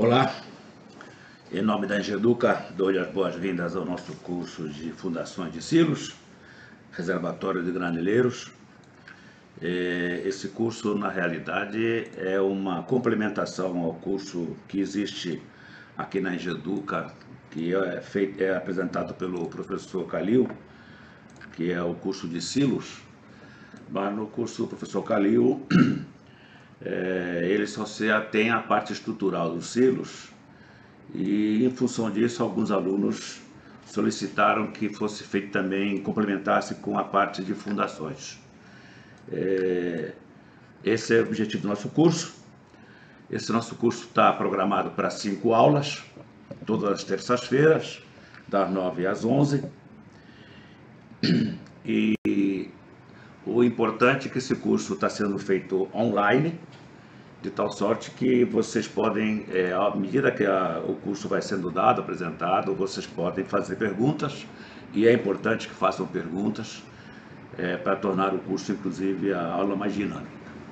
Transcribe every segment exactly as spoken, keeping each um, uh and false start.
Olá, em nome da Engeduca, dou-lhe as boas-vindas ao nosso curso de Fundações de Silos, Reservatório de Graneleiros. Esse curso, na realidade, é uma complementação ao curso que existe aqui na Engeduca, que é, feito, é apresentado pelo professor Calil, que é o curso de Silos. Mas no curso do professor Calil, é, ele só se atém à parte estrutural dos silos, e em função disso alguns alunos solicitaram que fosse feito também, complementasse com a parte de fundações. É, esse é o objetivo do nosso curso. Esse nosso curso está programado para cinco aulas, todas as terças-feiras, das nove às onze. E o importante é que esse curso está sendo feito online, de tal sorte que vocês podem, é, à medida que a, o curso vai sendo dado, apresentado, vocês podem fazer perguntas, e é importante que façam perguntas é, para tornar o curso, inclusive, a aula mais dinâmica.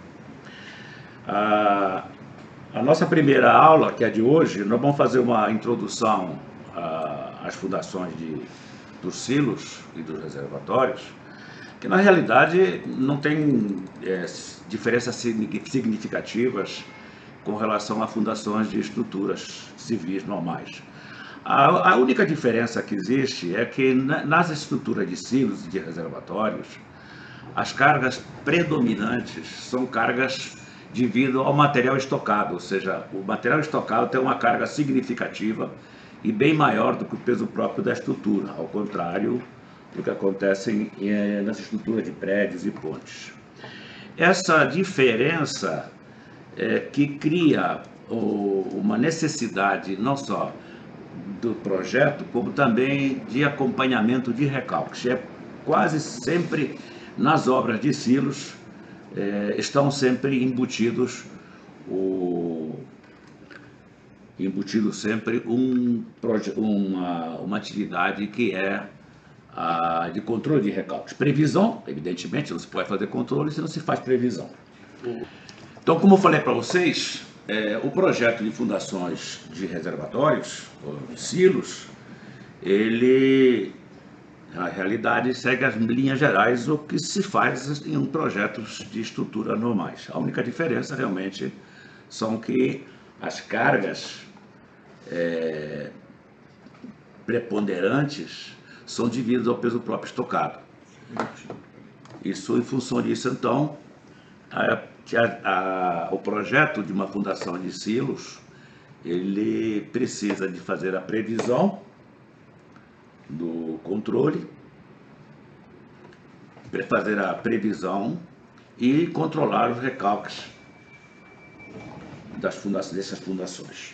A, a nossa primeira aula, que é de hoje, nós vamos fazer uma introdução a, às fundações de, dos silos e dos reservatórios, que na realidade não tem é, diferenças significativas com relação a fundações de estruturas civis normais. A, a única diferença que existe é que na, nas estruturas de silos e de reservatórios, as cargas predominantes são cargas devido ao material estocado, ou seja, o material estocado tem uma carga significativa e bem maior do que o peso próprio da estrutura, ao contrário do que acontece em, nas estruturas de prédios e pontes. Essa diferença é, que cria o, uma necessidade não só do projeto, como também de acompanhamento de recalques. É quase sempre nas obras de silos é, estão sempre embutidos o embutido sempre um, uma, uma atividade que é a de controle de recalques. Previsão, evidentemente, não se pode fazer controle se não se faz previsão. Então, como eu falei para vocês, é, o projeto de fundações de reservatórios, ou de silos, ele, na realidade, segue as linhas gerais do que se faz em projetos de estrutura normais. A única diferença, realmente, são que as cargas é, preponderantes são devidas ao peso próprio estocado. Isso, em função disso, então, a, a, a, o projeto de uma fundação de silos, ele precisa de fazer a previsão do controle, fazer a previsão e controlar os recalques das fundações, dessas fundações.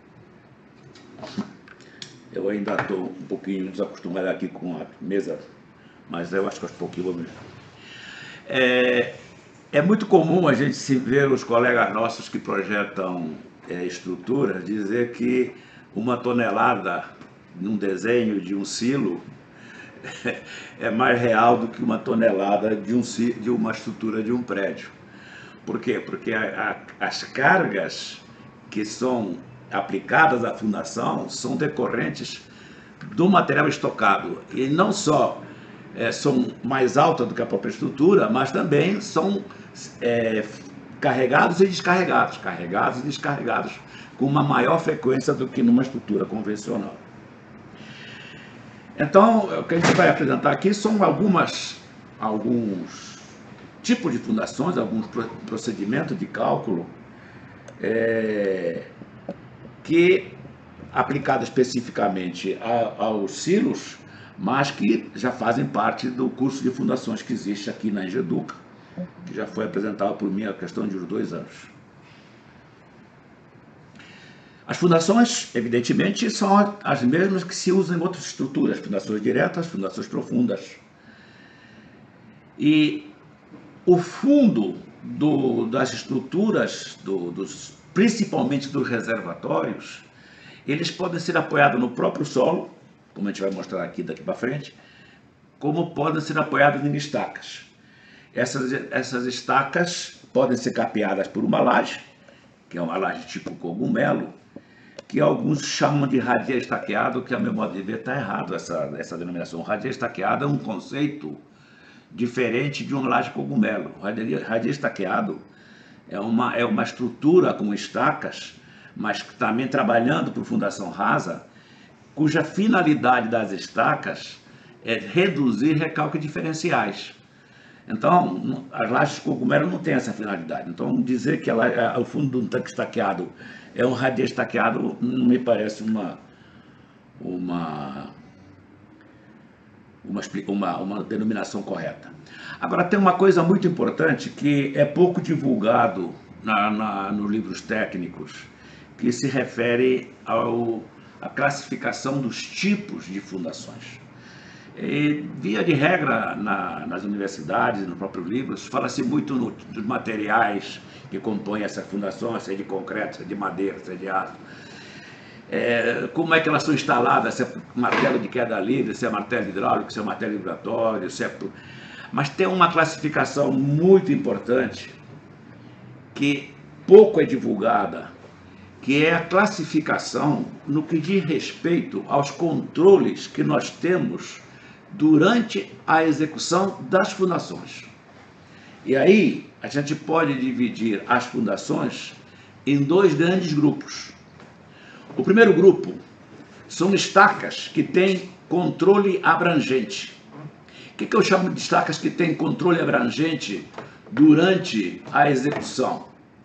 Eu ainda estou um pouquinho desacostumado aqui com a mesa, mas eu acho que aos pouquinho vou melhorar. É, é muito comum a gente se ver os colegas nossos que projetam é, estruturas dizer que uma tonelada num desenho de um silo é mais real do que uma tonelada de, um, de uma estrutura de um prédio. Por quê? Porque a, a, as cargas que são aplicadas à fundação são decorrentes do material estocado, e não só é, são mais altas do que a própria estrutura, mas também são é, carregados e descarregados, carregados e descarregados com uma maior frequência do que numa estrutura convencional. Então, o que a gente vai apresentar aqui são algumas, alguns tipos de fundações, alguns procedimentos de cálculo é, que, aplicado especificamente a, aos silos, mas que já fazem parte do curso de fundações que existe aqui na Engeduca, que já foi apresentado por mim há questão de uns dois anos. As fundações, evidentemente, são as mesmas que se usam em outras estruturas, fundações diretas, fundações profundas. E o fundo do, das estruturas, do, dos, principalmente dos reservatórios, eles podem ser apoiados no próprio solo, como a gente vai mostrar aqui daqui para frente, como podem ser apoiados em estacas. Essas, essas estacas podem ser capeadas por uma laje, que é uma laje tipo cogumelo, que alguns chamam de radia estaqueado, que a meu modo de ver está errado essa, essa denominação. Radia estaqueado é um conceito diferente de um laje cogumelo. Radia, radia estaqueado é uma, é uma estrutura com estacas, mas também trabalhando por fundação rasa, cuja finalidade das estacas é reduzir recalques diferenciais. Então, as lajes de cogumelo não têm essa finalidade. Então, dizer que ela, o fundo de um tanque estaqueado é um radia estaqueado não me parece uma, uma, uma, uma, uma denominação correta. Agora, tem uma coisa muito importante que é pouco divulgado na, na, nos livros técnicos, que se refere ao, à classificação dos tipos de fundações. E, via de regra, na, nas universidades, nos próprios livros, fala-se muito no, dos materiais que compõem essa fundação, se é de concreto, se é de madeira, se é de aço. É, como é que elas são instaladas, se é martelo de queda livre, se é martelo hidráulico, se é martelo vibratório, se é... Mas tem uma classificação muito importante, que pouco é divulgada, que é a classificação no que diz respeito aos controles que nós temos durante a execução das fundações. E aí a gente pode dividir as fundações em dois grandes grupos. O primeiro grupo são estacas que têm controle abrangente. O que, que eu chamo de estacas que têm controle abrangente durante a execução?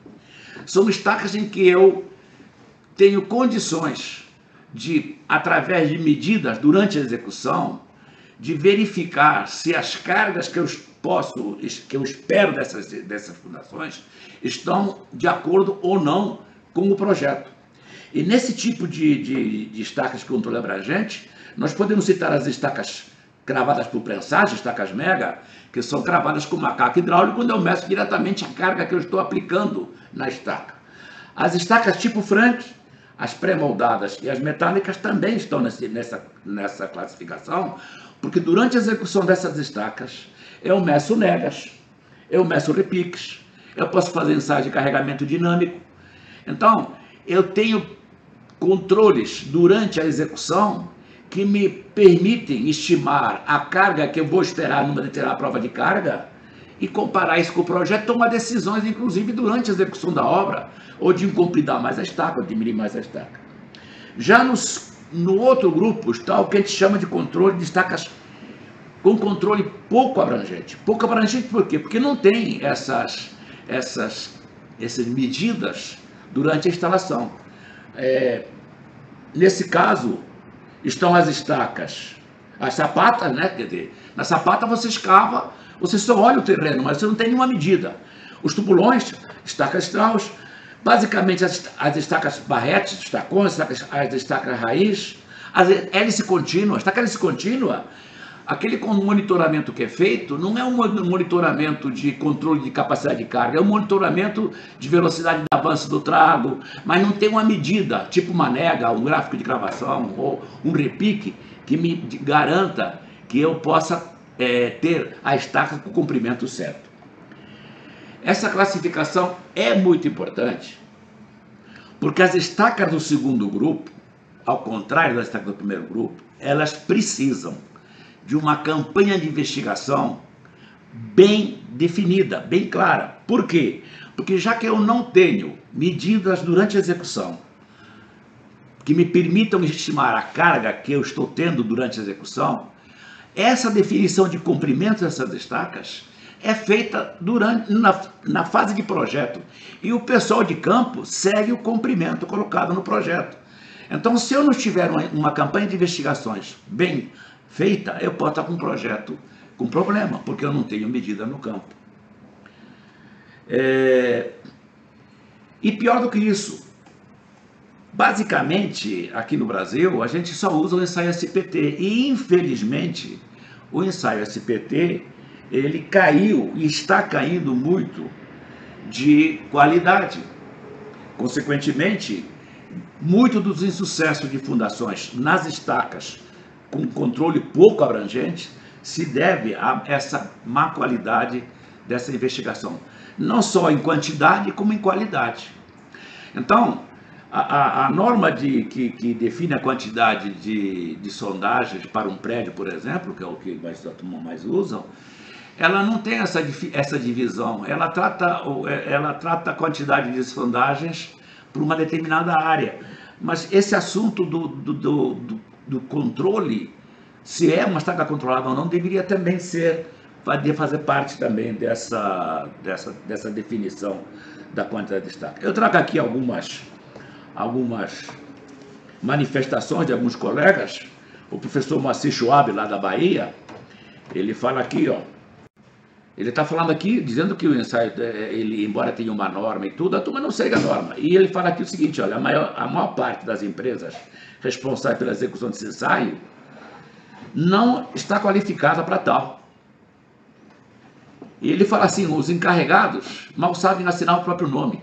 São estacas em que eu tenho condições de, através de medidas durante a execução, de verificar se as cargas que eu posso, que eu espero dessas, dessas fundações estão de acordo ou não com o projeto. E nesse tipo de, de, de estacas de controle abrangente, nós podemos citar as estacas cravadas por prensagem, estacas mega, que são cravadas com macaco hidráulico, quando eu meço diretamente a carga que eu estou aplicando na estaca. As estacas tipo Frank, as pré-moldadas e as metálicas também estão nesse, nessa, nessa classificação, porque durante a execução dessas estacas, eu meço negas, eu meço repiques, eu posso fazer ensaio de carregamento dinâmico. Então, eu tenho controles durante a execução que me permitem estimar a carga que eu vou esperar numa determinada prova de carga e comparar isso com o projeto, tomar decisões, inclusive, durante a execução da obra, ou de incompridar mais a estaca, ou diminuir mais a estaca. Já nos, no outro grupo está o que a gente chama de controle de estacas com controle pouco abrangente. Pouco abrangente por quê? Porque não tem essas, essas, essas medidas durante a instalação. É, nesse caso, estão as estacas, as sapatas, né? Quer dizer, na sapata você escava, você só olha o terreno, mas você não tem nenhuma medida. Os tubulões, estacas Strauss, basicamente as, as estacas barretes, estacões, as, as estacas raiz, as hélice contínua. A estaca hélice contínua, aquele monitoramento que é feito, não é um monitoramento de controle de capacidade de carga, é um monitoramento de velocidade de avanço do trago, mas não tem uma medida, tipo uma nega, um gráfico de gravação ou um repique, que me garanta que eu possa é, ter a estaca com o comprimento certo. Essa classificação é muito importante, porque as estacas do segundo grupo, ao contrário das estacas do primeiro grupo, elas precisam de uma campanha de investigação bem definida, bem clara. Por quê? Porque já que eu não tenho medidas durante a execução que me permitam estimar a carga que eu estou tendo durante a execução, essa definição de comprimento dessas estacas é feita durante, na, na fase de projeto. E o pessoal de campo segue o comprimento colocado no projeto. Então, se eu não tiver uma, uma campanha de investigações bem feita, eu posso estar com um projeto com problema, porque eu não tenho medida no campo. É... E pior do que isso, basicamente, aqui no Brasil, a gente só usa o ensaio S P T, e infelizmente, o ensaio S P T, ele caiu e está caindo muito de qualidade. Consequentemente, muito dos insucessos de fundações nas estacas com controle pouco abrangente se deve a essa má qualidade dessa investigação, não só em quantidade como em qualidade. Então, A, a, a norma de, que, que define a quantidade de, de sondagens para um prédio, por exemplo, que é o que mais, a turma mais usam, ela não tem essa, essa divisão, ela trata, ela trata a quantidade de sondagens por uma determinada área. Mas esse assunto do, do, do, do, do controle, se é uma estaca controlada ou não, deveria também ser, deveria fazer parte também dessa, dessa, dessa definição da quantidade de estaca. Eu trago aqui algumas... algumas manifestações de alguns colegas. O professor Moacir Schwab, lá da Bahia, ele fala aqui, ó, ele está falando aqui, dizendo que o ensaio, ele, embora tenha uma norma e tudo, a turma não segue a norma. E ele fala aqui o seguinte, olha, a maior, a maior parte das empresas responsáveis pela execução desse ensaio não está qualificada para tal. E ele fala assim, os encarregados mal sabem assinar o próprio nome.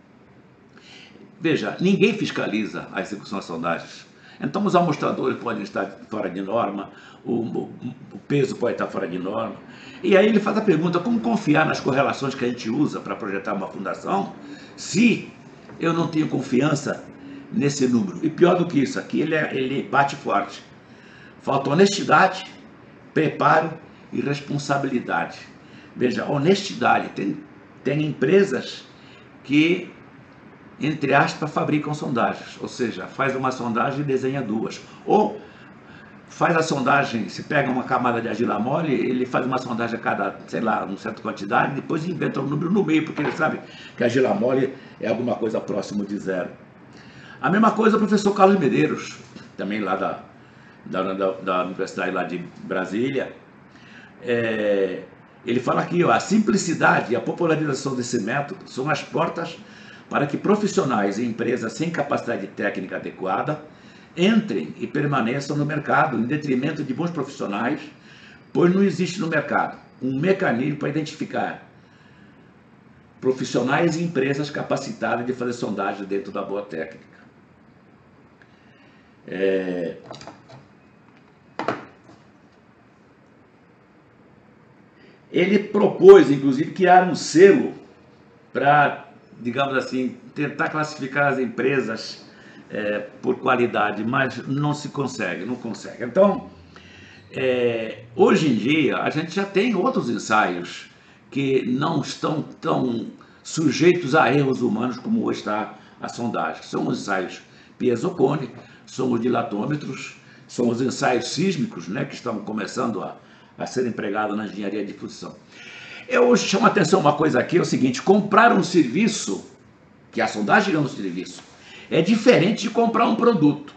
Veja, ninguém fiscaliza a execução das sondagens. Então, os amostradores podem estar fora de norma, o, o, o peso pode estar fora de norma. E aí ele faz a pergunta, como confiar nas correlações que a gente usa para projetar uma fundação, se eu não tenho confiança nesse número? E pior do que isso, aqui ele, é, ele bate forte. Falta honestidade, preparo e responsabilidade. Veja, honestidade. Tem, tem empresas que, entre aspas, fabricam sondagens, ou seja, faz uma sondagem e desenha duas. Ou faz a sondagem, se pega uma camada de argila mole, ele faz uma sondagem a cada, sei lá, uma certa quantidade, depois inventa um número no meio, porque ele sabe que a argila mole é alguma coisa próximo de zero. A mesma coisa o professor Carlos Medeiros, também lá da, da, da, da Universidade lá de Brasília. É, ele fala aqui, ó, a simplicidade e a popularização desse método são as portas para que profissionais e empresas sem capacidade técnica adequada entrem e permaneçam no mercado, em detrimento de bons profissionais, pois não existe no mercado um mecanismo para identificar profissionais e empresas capacitadas de fazer sondagem dentro da boa técnica. É... Ele propôs, inclusive, criar um selo para, digamos assim, tentar classificar as empresas é, por qualidade, mas não se consegue, não consegue. Então, é, hoje em dia, a gente já tem outros ensaios que não estão tão sujeitos a erros humanos como hoje está a sondagem. São os ensaios Piezocone, são os dilatômetros, são os ensaios sísmicos, né, que estão começando a, a ser empregados na engenharia de função. Eu chamo a atenção uma coisa aqui, é o seguinte, comprar um serviço, que a sondagem é um serviço, é diferente de comprar um produto.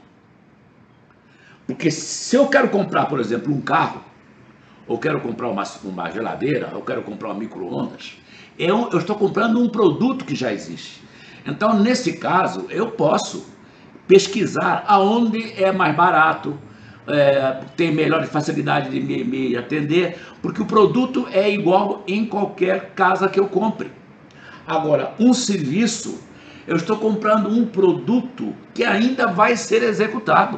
Porque se eu quero comprar, por exemplo, um carro, ou quero comprar uma, uma geladeira, ou quero comprar um micro-ondas, eu, eu estou comprando um produto que já existe. Então, nesse caso, eu posso pesquisar aonde é mais barato, é, tem melhor facilidade de me, me atender, porque o produto é igual em qualquer casa que eu compre. Agora, um serviço, eu estou comprando um produto que ainda vai ser executado.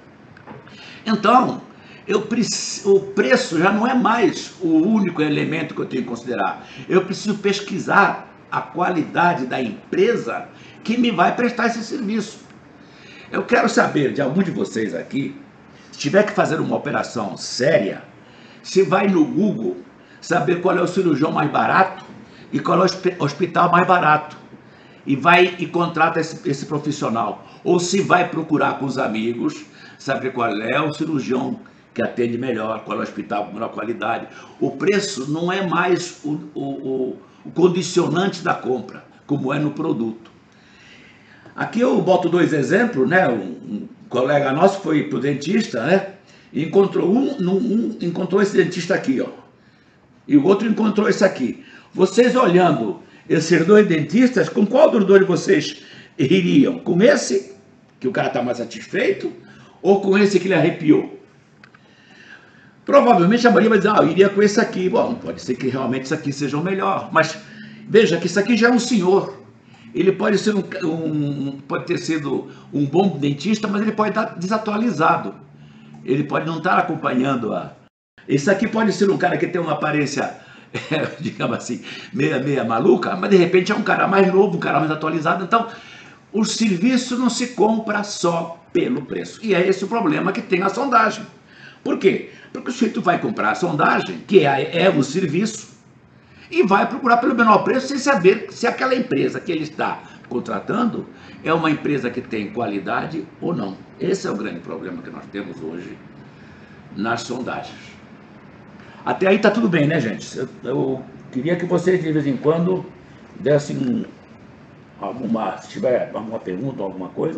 Então, eu, o preço já não é mais o único elemento que eu tenho que considerar. Eu preciso pesquisar a qualidade da empresa que me vai prestar esse serviço. Eu quero saber de algum de vocês aqui, se tiver que fazer uma operação séria, se vai no Google saber qual é o cirurgião mais barato e qual é o hospital mais barato, e vai e contrata esse, esse profissional, ou se vai procurar com os amigos saber qual é o cirurgião que atende melhor, qual é o hospital com melhor qualidade. O preço não é mais o, o, o, o condicionante da compra, como é no produto. Aqui eu boto dois exemplos, né? Um, um colega nosso foi para o dentista, né? E encontrou um, um, encontrou esse dentista aqui, ó, e o outro encontrou esse aqui. Vocês olhando esses dois dentistas, com qual dos dois vocês iriam? Com esse, que o cara está mais satisfeito, ou com esse que ele arrepiou? Provavelmente a maioria vai dizer, ah, eu iria com esse aqui. Bom, pode ser que realmente isso aqui seja o melhor, mas veja que isso aqui já é um senhor. Ele pode ser um, um, pode ter sido um bom dentista, mas ele pode estar desatualizado. Ele pode não estar acompanhando a... Esse aqui pode ser um cara que tem uma aparência, digamos assim, meia, meia maluca, mas de repente é um cara mais novo, um cara mais atualizado. Então, o serviço não se compra só pelo preço. E é esse o problema que tem a sondagem. Por quê? Porque o sujeito vai comprar a sondagem, que é, é o serviço, e vai procurar pelo menor preço sem saber se aquela empresa que ele está contratando é uma empresa que tem qualidade ou não. Esse é o grande problema que nós temos hoje nas sondagens. Até aí está tudo bem, né, gente? Eu, eu queria que vocês, de vez em quando, dessem alguma, se tiver alguma pergunta, alguma coisa,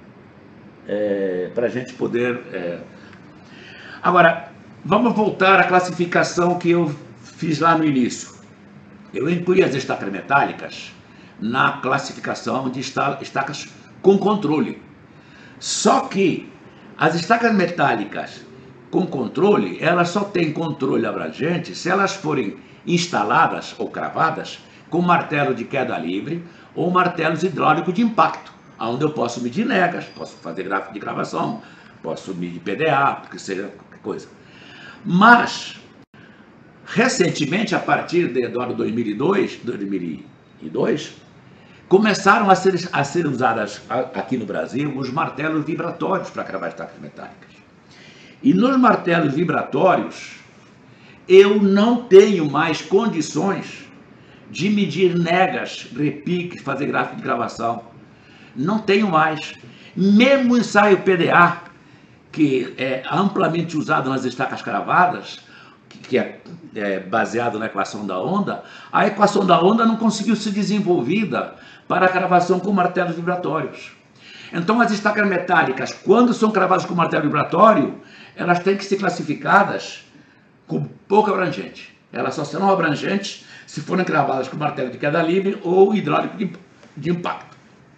é, para a gente poder... É... Agora, vamos voltar à classificação que eu fiz lá no início. Eu incluí as estacas metálicas na classificação de estacas com controle. Só que as estacas metálicas com controle, elas só têm controle abrangente se elas forem instaladas ou cravadas com martelo de queda livre ou martelos hidráulicos de impacto, onde eu posso medir negas, posso fazer gráfico de gravação, posso medir P D A, que seja qualquer coisa. Mas, recentemente, a partir de, do ano dois mil e dois, dois mil e dois, começaram a ser, a ser usadas aqui no Brasil os martelos vibratórios para cravar estacas metálicas. E nos martelos vibratórios, eu não tenho mais condições de medir negas, repiques, fazer gráfico de gravação. Não tenho mais. Mesmo o ensaio P D A, que é amplamente usado nas estacas cravadas, que é, é baseado na equação da onda, a equação da onda não conseguiu ser desenvolvida para a cravação com martelos vibratórios. Então, as estacas metálicas, quando são cravadas com martelo vibratório, elas têm que ser classificadas com pouco abrangente. Elas só serão abrangentes se forem cravadas com martelo de queda livre ou hidráulico de, de impacto.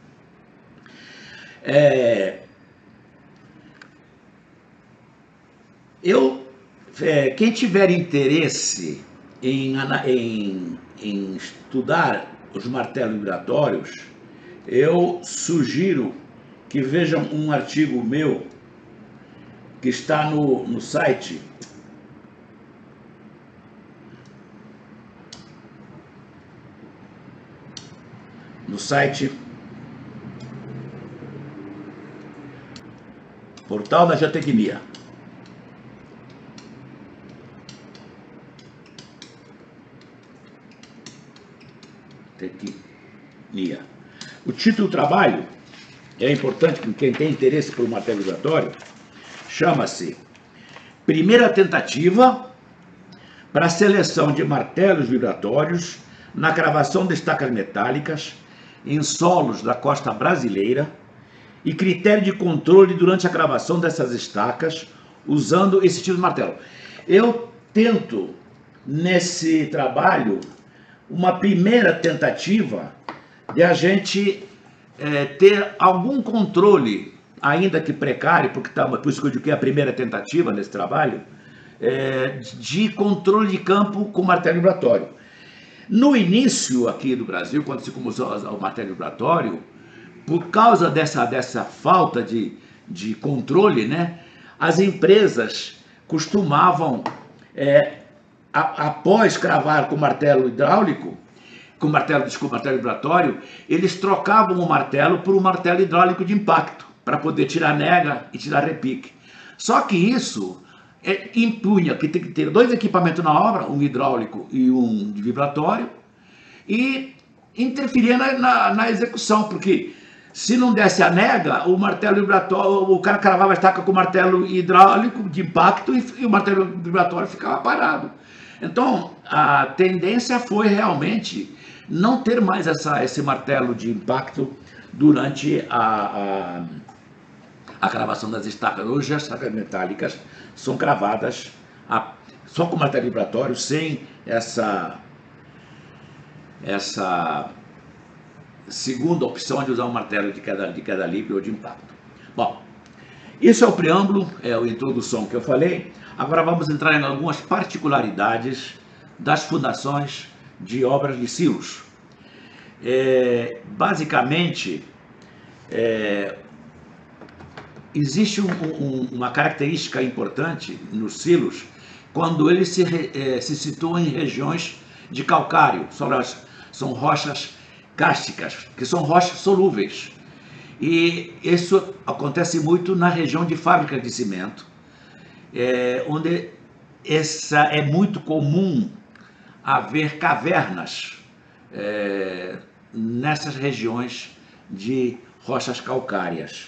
É, eu, é, quem tiver interesse em, em, em estudar os martelos vibratórios, eu sugiro que vejam um artigo meu que está no, no site no site Portal da Geotecnia. Tecnia. O título do trabalho é importante para quem tem interesse por martelo vibratório. Chama-se Primeira Tentativa para a Seleção de Martelos Vibratórios na Cravação de Estacas Metálicas em Solos da Costa Brasileira e Critério de Controle durante a cravação dessas estacas usando esse tipo de martelo. Eu tento, nesse trabalho, uma primeira tentativa de a gente é, ter algum controle, ainda que precário, porque tá, por isso que eu digo que é a primeira tentativa nesse trabalho, é, de controle de campo com martelo vibratório. No início aqui do Brasil, quando se começou o martelo vibratório, por causa dessa, dessa falta de, de controle, né, as empresas costumavam, é, a, após cravar com martelo hidráulico, com martelo, desculpa, martelo vibratório, eles trocavam o martelo por um martelo hidráulico de impacto, para poder tirar nega e tirar repique. Só que isso é, impunha que tem que ter dois equipamentos na obra, um hidráulico e um de vibratório, e interferia na, na, na execução, porque se não desse a nega, o martelo vibratório, o cara cravava a estaca com o martelo hidráulico de impacto e, e o martelo vibratório ficava parado. Então, a tendência foi realmente não ter mais essa, esse martelo de impacto durante a, a, a cravação das estacas. Hoje as estacas metálicas são cravadas a, só com martelo vibratório, sem essa, essa segunda opção de usar um martelo de queda, de queda livre ou de impacto. Bom, isso é o preâmbulo, é a introdução que eu falei. Agora vamos entrar em algumas particularidades das fundações de obras de silos. É, basicamente, é, existe um, um, uma característica importante nos silos quando eles se, é, se situam em regiões de calcário, são, são rochas cársticas, que são rochas solúveis. E isso acontece muito na região de fábrica de cimento, é, onde essa, é muito comum haver cavernas é, nessas regiões de rochas calcárias.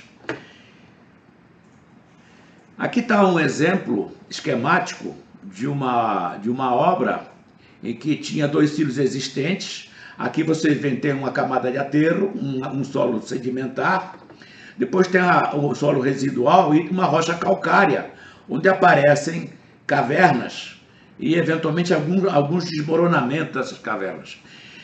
Aqui está um exemplo esquemático de uma, de uma obra em que tinha dois silos existentes. Aqui você vê, tem uma camada de aterro, um, um solo sedimentar, depois tem a, o solo residual e uma rocha calcária, onde aparecem cavernas e eventualmente alguns, alguns desmoronamentos dessas cavernas.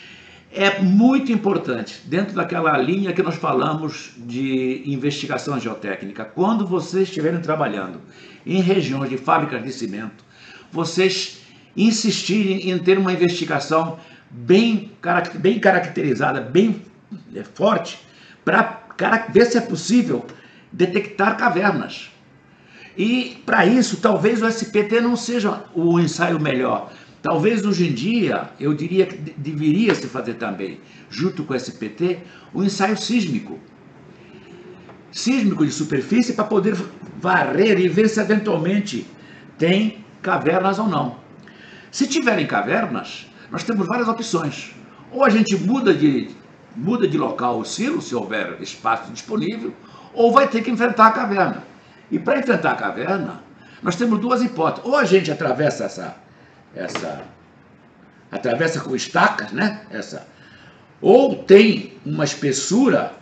É muito importante, dentro daquela linha que nós falamos de investigação geotécnica, quando vocês estiverem trabalhando em regiões de fábricas de cimento, vocês insistirem em ter uma investigação bem, bem caracterizada, bem forte, para ver se é possível detectar cavernas. E para isso, talvez o S P T não seja o ensaio melhor. Talvez hoje em dia, eu diria que deveria se fazer também, junto com o S P T, o ensaio sísmico. Sísmico de superfície para poder varrer e ver se eventualmente tem cavernas ou não. Se tiverem cavernas, nós temos várias opções. Ou a gente muda de, muda de local o silo, se houver espaço disponível, ou vai ter que enfrentar a caverna. E para enfrentar a caverna, nós temos duas hipóteses. Ou a gente atravessa essa, essa atravessa com estacas, né? Essa, ou tem uma espessura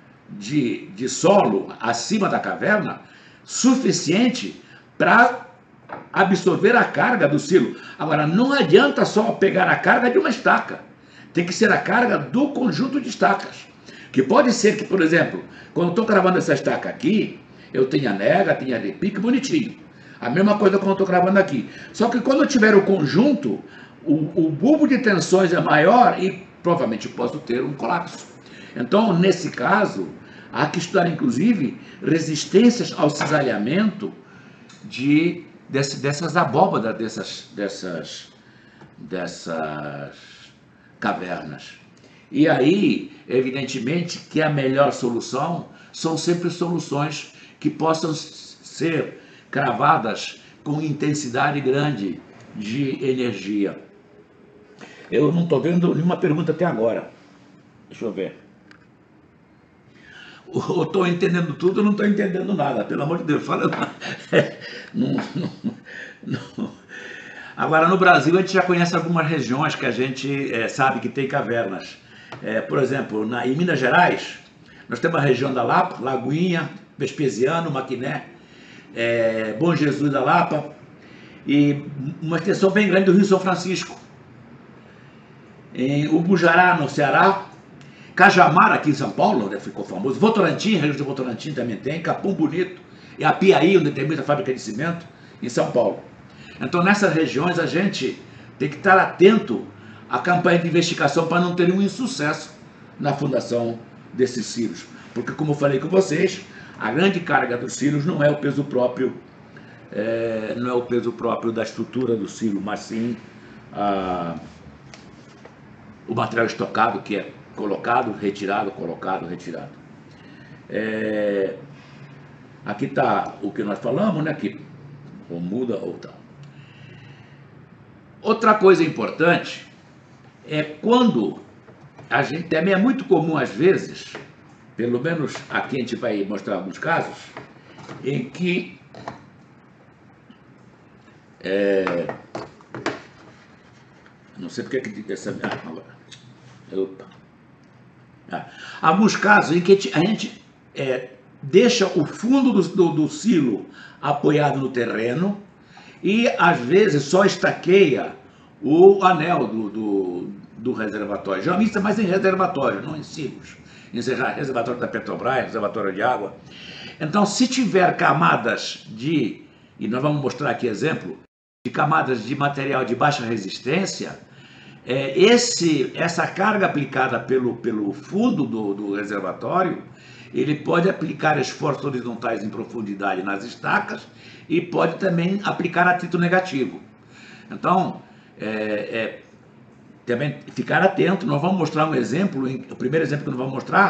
de, de solo acima da caverna suficiente para absorver a carga do silo. Agora, não adianta só pegar a carga de uma estaca. Tem que ser a carga do conjunto de estacas. Que pode ser que, por exemplo, quando eu estou gravando essa estaca aqui, eu tenha nega, tenha repique, bonitinho. A mesma coisa quando eu estou gravando aqui. Só que quando eu tiver o conjunto, o, o bulbo de tensões é maior e provavelmente eu posso ter um colapso. Então, nesse caso, há que estudar, inclusive, resistências ao cisalhamento de, desse, dessas abóbadas, dessas, dessas, dessas cavernas. E aí, evidentemente, que a melhor solução são sempre soluções que possam ser cravadas com intensidade grande de energia. Eu não estou vendo nenhuma pergunta até agora. Deixa eu ver. Eu estou entendendo tudo, eu não estou entendendo nada. Pelo amor de Deus, fala. Não, não, não. Agora, no Brasil, a gente já conhece algumas regiões que a gente é, sabe que tem cavernas. É, por exemplo, na, em Minas Gerais, nós temos a região da Lapa, Lagoinha, Vespasiano, Maquiné, é, Bom Jesus da Lapa, e uma extensão bem grande do Rio São Francisco. Em Ubujará, no Ceará, Cajamar, aqui em São Paulo, onde ficou famoso, Votorantim, região de Votorantim também tem, Capão Bonito, e Apiaí, onde tem muita fábrica de cimento, em São Paulo. Então, nessas regiões, a gente tem que estar atento à campanha de investigação para não ter um insucesso na fundação desses silos. Porque, como eu falei com vocês, a grande carga dos silos não é o peso próprio, é, não é o peso próprio da estrutura do silo, mas sim a, o material estocado que é colocado, retirado, colocado, retirado. É, aqui está o que nós falamos, né? Que ou muda ou tal. Outra coisa importante é quando a gente também é muito comum às vezes, pelo menos aqui a gente vai mostrar alguns casos, em que é, não sei porque que essa ah, agora, opa, ah, alguns casos em que a gente é, deixa o fundo do, do, do silo apoiado no terreno e às vezes só estaqueia o anel do, do, do reservatório. Geralmente isso é mais em reservatório, não em silos. Em reservatório da Petrobras, reservatório de água. Então, se tiver camadas de, e nós vamos mostrar aqui exemplo, de camadas de material de baixa resistência, é, esse, essa carga aplicada pelo, pelo fundo do, do reservatório, ele pode aplicar esforços horizontais em profundidade nas estacas e pode também aplicar atrito negativo. Então, é, é, também ficar atento. Nós vamos mostrar um exemplo, o primeiro exemplo que nós vamos mostrar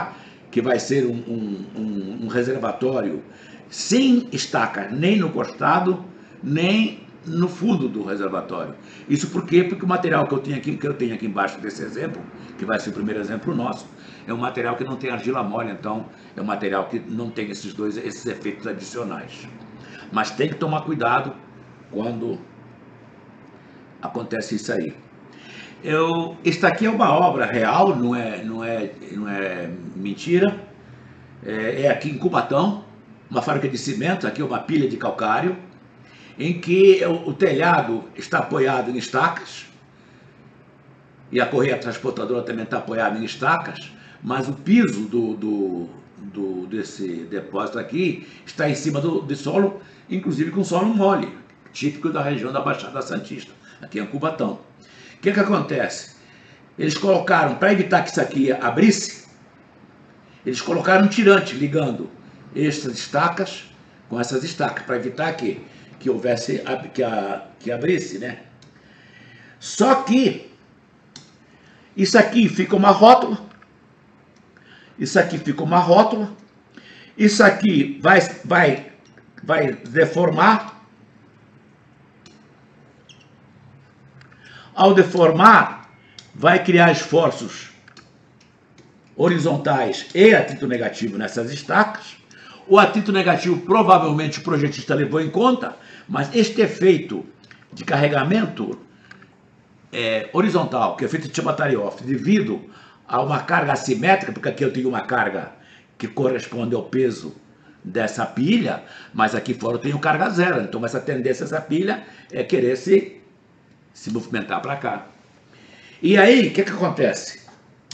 que vai ser um, um, um, um reservatório sem estaca, nem no costado, nem no fundo do reservatório. Isso por quê? Porque o material que eu tenho aqui, que eu tenho aqui embaixo desse exemplo, que vai ser o primeiro exemplo nosso, é um material que não tem argila mole, então é um material que não tem esses dois, esses efeitos adicionais. Mas tem que tomar cuidado quando acontece isso aí. Eu, isso aqui é uma obra real, não é, não é, não é mentira. É, é aqui em Cubatão, uma fábrica de cimento, aqui é uma pilha de calcário, em que o, o telhado está apoiado em estacas, e a correia transportadora também está apoiada em estacas, mas o piso do, do, do, desse depósito aqui está em cima do, do solo, inclusive com solo mole, típico da região da Baixada Santista, aqui em Cubatão. O que que acontece? Eles colocaram, para evitar que isso aqui abrisse, eles colocaram um tirante ligando estas estacas com essas estacas, para evitar que, que houvesse, que, a, que abrisse, né? Só que isso aqui fica uma rótula, isso aqui fica uma rótula, isso aqui vai, vai, vai deformar. Ao deformar, vai criar esforços horizontais e atrito negativo nessas estacas. O atrito negativo provavelmente o projetista levou em conta, mas este efeito de carregamento é, horizontal, que é feito de Chebotaryov, devido a uma carga assimétrica, porque aqui eu tenho uma carga que corresponde ao peso dessa pilha, mas aqui fora eu tenho carga zero, então essa tendência dessa pilha é querer se se movimentar para cá. E aí, o que que acontece?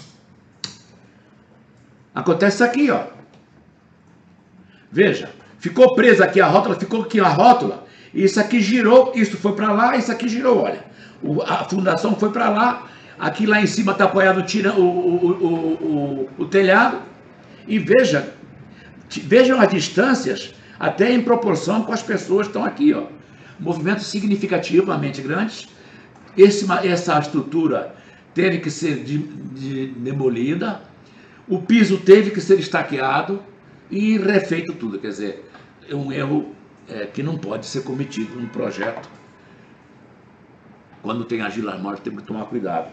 Acontece isso aqui, ó. Veja, ficou presa aqui a rótula, ficou aqui a rótula, e isso aqui girou, isso foi para lá, isso aqui girou, olha. O, a fundação foi para lá, aqui lá em cima está apoiado o, o, o, o, o telhado, e veja, vejam as distâncias, até em proporção com as pessoas que estão aqui, ó. Movimentos significativamente grandes. Esse, essa estrutura teve que ser de, de, demolida, o piso teve que ser estaqueado e refeito tudo. Quer dizer, é um erro é, que não pode ser cometido num projeto. Quando tem argilas moles, tem que tomar cuidado.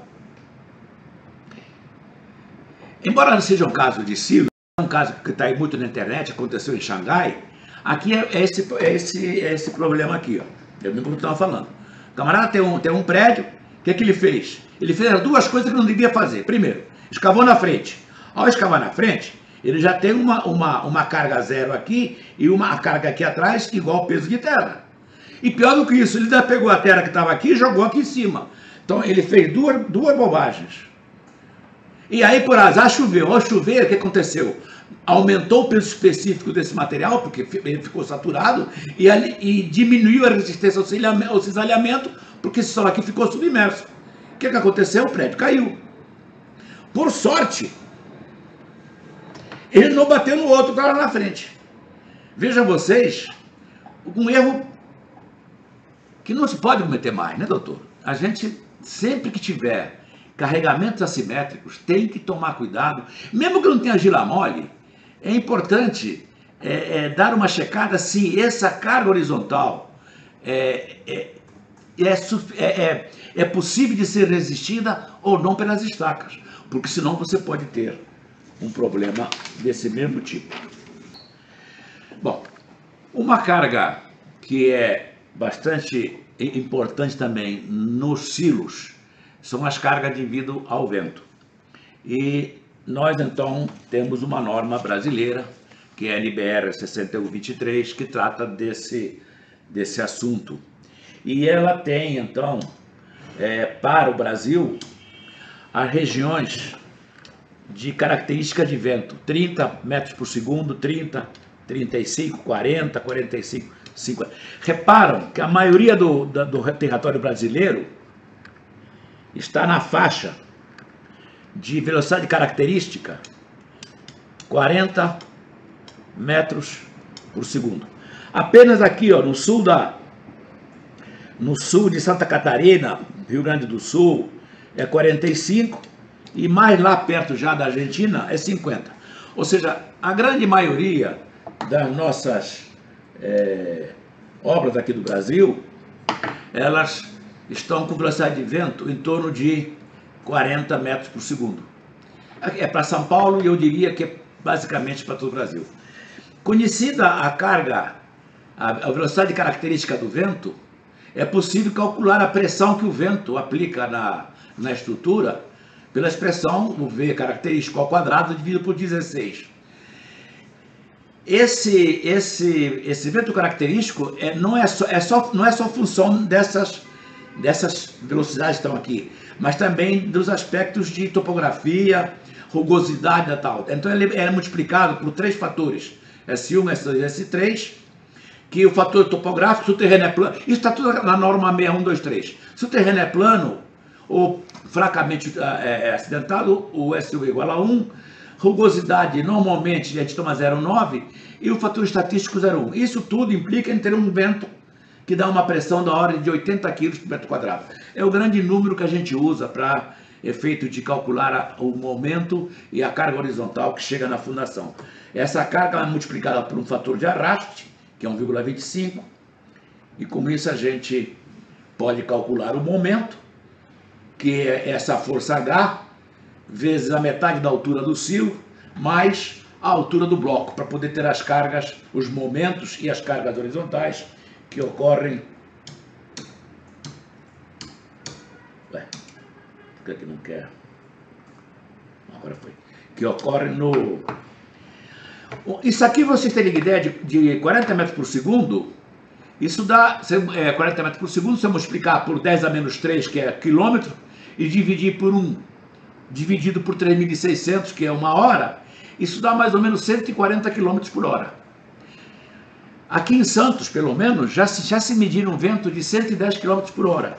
Embora não seja um caso de silo, é um caso que está aí muito na internet, aconteceu em Xangai, aqui é esse, é esse, é esse problema aqui, ó. Eu mesmo estava falando. O camarada tem um, tem um prédio, o que, que ele fez? Ele fez as duas coisas que não devia fazer. Primeiro, escavou na frente. Ao escavar na frente, ele já tem uma, uma, uma carga zero aqui e uma carga aqui atrás igual ao peso de terra. E pior do que isso, ele já pegou a terra que estava aqui e jogou aqui em cima. Então ele fez duas, duas bobagens. E aí, por azar, choveu. Ao chover, o que aconteceu? Aumentou o peso específico desse material, porque ele ficou saturado, e, ali, e diminuiu a resistência ao cisalhamento, porque esse solo aqui ficou submerso. O que, que aconteceu? O prédio caiu. Por sorte, ele não bateu no outro que estava na frente. Vejam vocês, um erro que não se pode cometer mais, né, doutor? A gente, sempre que tiver carregamentos assimétricos, tem que tomar cuidado. Mesmo que não tenha argila mole, é importante é, é, dar uma checada se essa carga horizontal é, é, é, é, é possível de ser resistida ou não pelas estacas, porque senão você pode ter um problema desse mesmo tipo. Bom, uma carga que é bastante importante também nos silos são as cargas devido ao vento. E nós, então, temos uma norma brasileira, que é a N B R sessenta e um vinte e três, que trata desse, desse assunto. E ela tem, então, é, para o Brasil, as regiões de característica de vento, trinta metros por segundo, trinta, trinta e cinco, quarenta, quarenta e cinco, cinquenta. Reparam que a maioria do, do, do território brasileiro está na faixa de velocidade característica quarenta metros por segundo. Apenas aqui, ó, no sul da, no sul de Santa Catarina, Rio Grande do Sul, é quarenta e cinco, e mais lá perto já da Argentina é cinquenta. Ou seja, a grande maioria das nossas é, obras aqui do Brasil, elas estão com velocidade de vento em torno de quarenta metros por segundo. É para São Paulo e eu diria que é basicamente para todo o Brasil. Conhecida a carga, a velocidade característica do vento, é possível calcular a pressão que o vento aplica na, na estrutura pela expressão, o V característico ao quadrado dividido por dezesseis. Esse, esse, esse vento característico é, não, é só, é só, não é só função dessas, dessas velocidades que estão aqui, mas também dos aspectos de topografia, rugosidade e tal. Então ele é multiplicado por três fatores, S um, S dois, S três, que o fator topográfico, se o terreno é plano, isso está tudo na norma seis um dois três. Se o terreno é plano ou fracamente é, é acidentado, o S um é igual a um, rugosidade normalmente a gente toma zero vírgula nove e o fator estatístico zero vírgula um. Isso tudo implica em ter um vento que dá uma pressão da ordem de oitenta quilos por metro quadrado. É o grande número que a gente usa para efeito de calcular o momento e a carga horizontal que chega na fundação. Essa carga é multiplicada por um fator de arraste, que é um vírgula vinte e cinco, e com isso a gente pode calcular o momento, que é essa força H, vezes a metade da altura do silo, mais a altura do bloco, para poder ter as cargas, os momentos e as cargas horizontais que ocorrem... Ué, por que aqui não quer? Agora foi. Que ocorrem no... Isso aqui, vocês terem ideia de, de quarenta metros por segundo, isso dá é, quarenta metros por segundo, se eu multiplicar por dez a menos três, que é quilômetro, e dividir por um, dividido por três mil e seiscentos, que é uma hora, isso dá mais ou menos cento e quarenta quilômetros por hora. Aqui em Santos, pelo menos, já se, já se mediram um vento de cento e dez quilômetros por hora.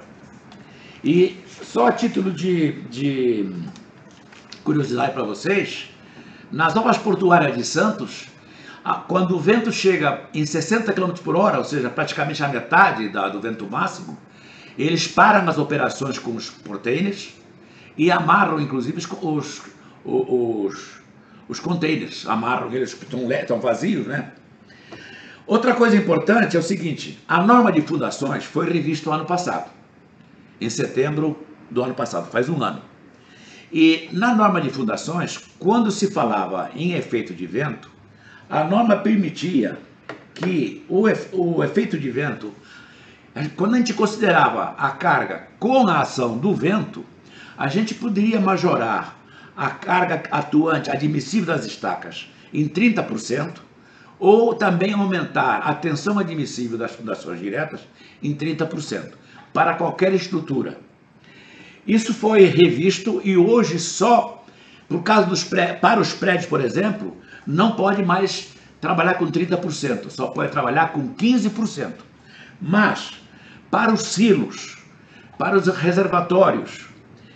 E só a título de, de curiosidade para vocês, nas obras portuárias de Santos, quando o vento chega em sessenta quilômetros por hora, ou seja, praticamente a metade da, do vento máximo, eles param as operações com os portainers e amarram, inclusive, os, os, os, os containers. Amarram, eles estão, estão vazios, né? Outra coisa importante é o seguinte, a norma de fundações foi revista o ano passado, em setembro do ano passado, faz um ano. E na norma de fundações, quando se falava em efeito de vento, a norma permitia que o, efe, o efeito de vento, quando a gente considerava a carga com a ação do vento, a gente poderia majorar a carga atuante admissível das estacas em trinta por cento, ou também aumentar a tensão admissível das fundações diretas em trinta por cento, para qualquer estrutura. Isso foi revisto e hoje só, por causa dos pré, para os prédios, por exemplo, não pode mais trabalhar com trinta por cento, só pode trabalhar com quinze por cento. Mas, para os silos, para os reservatórios,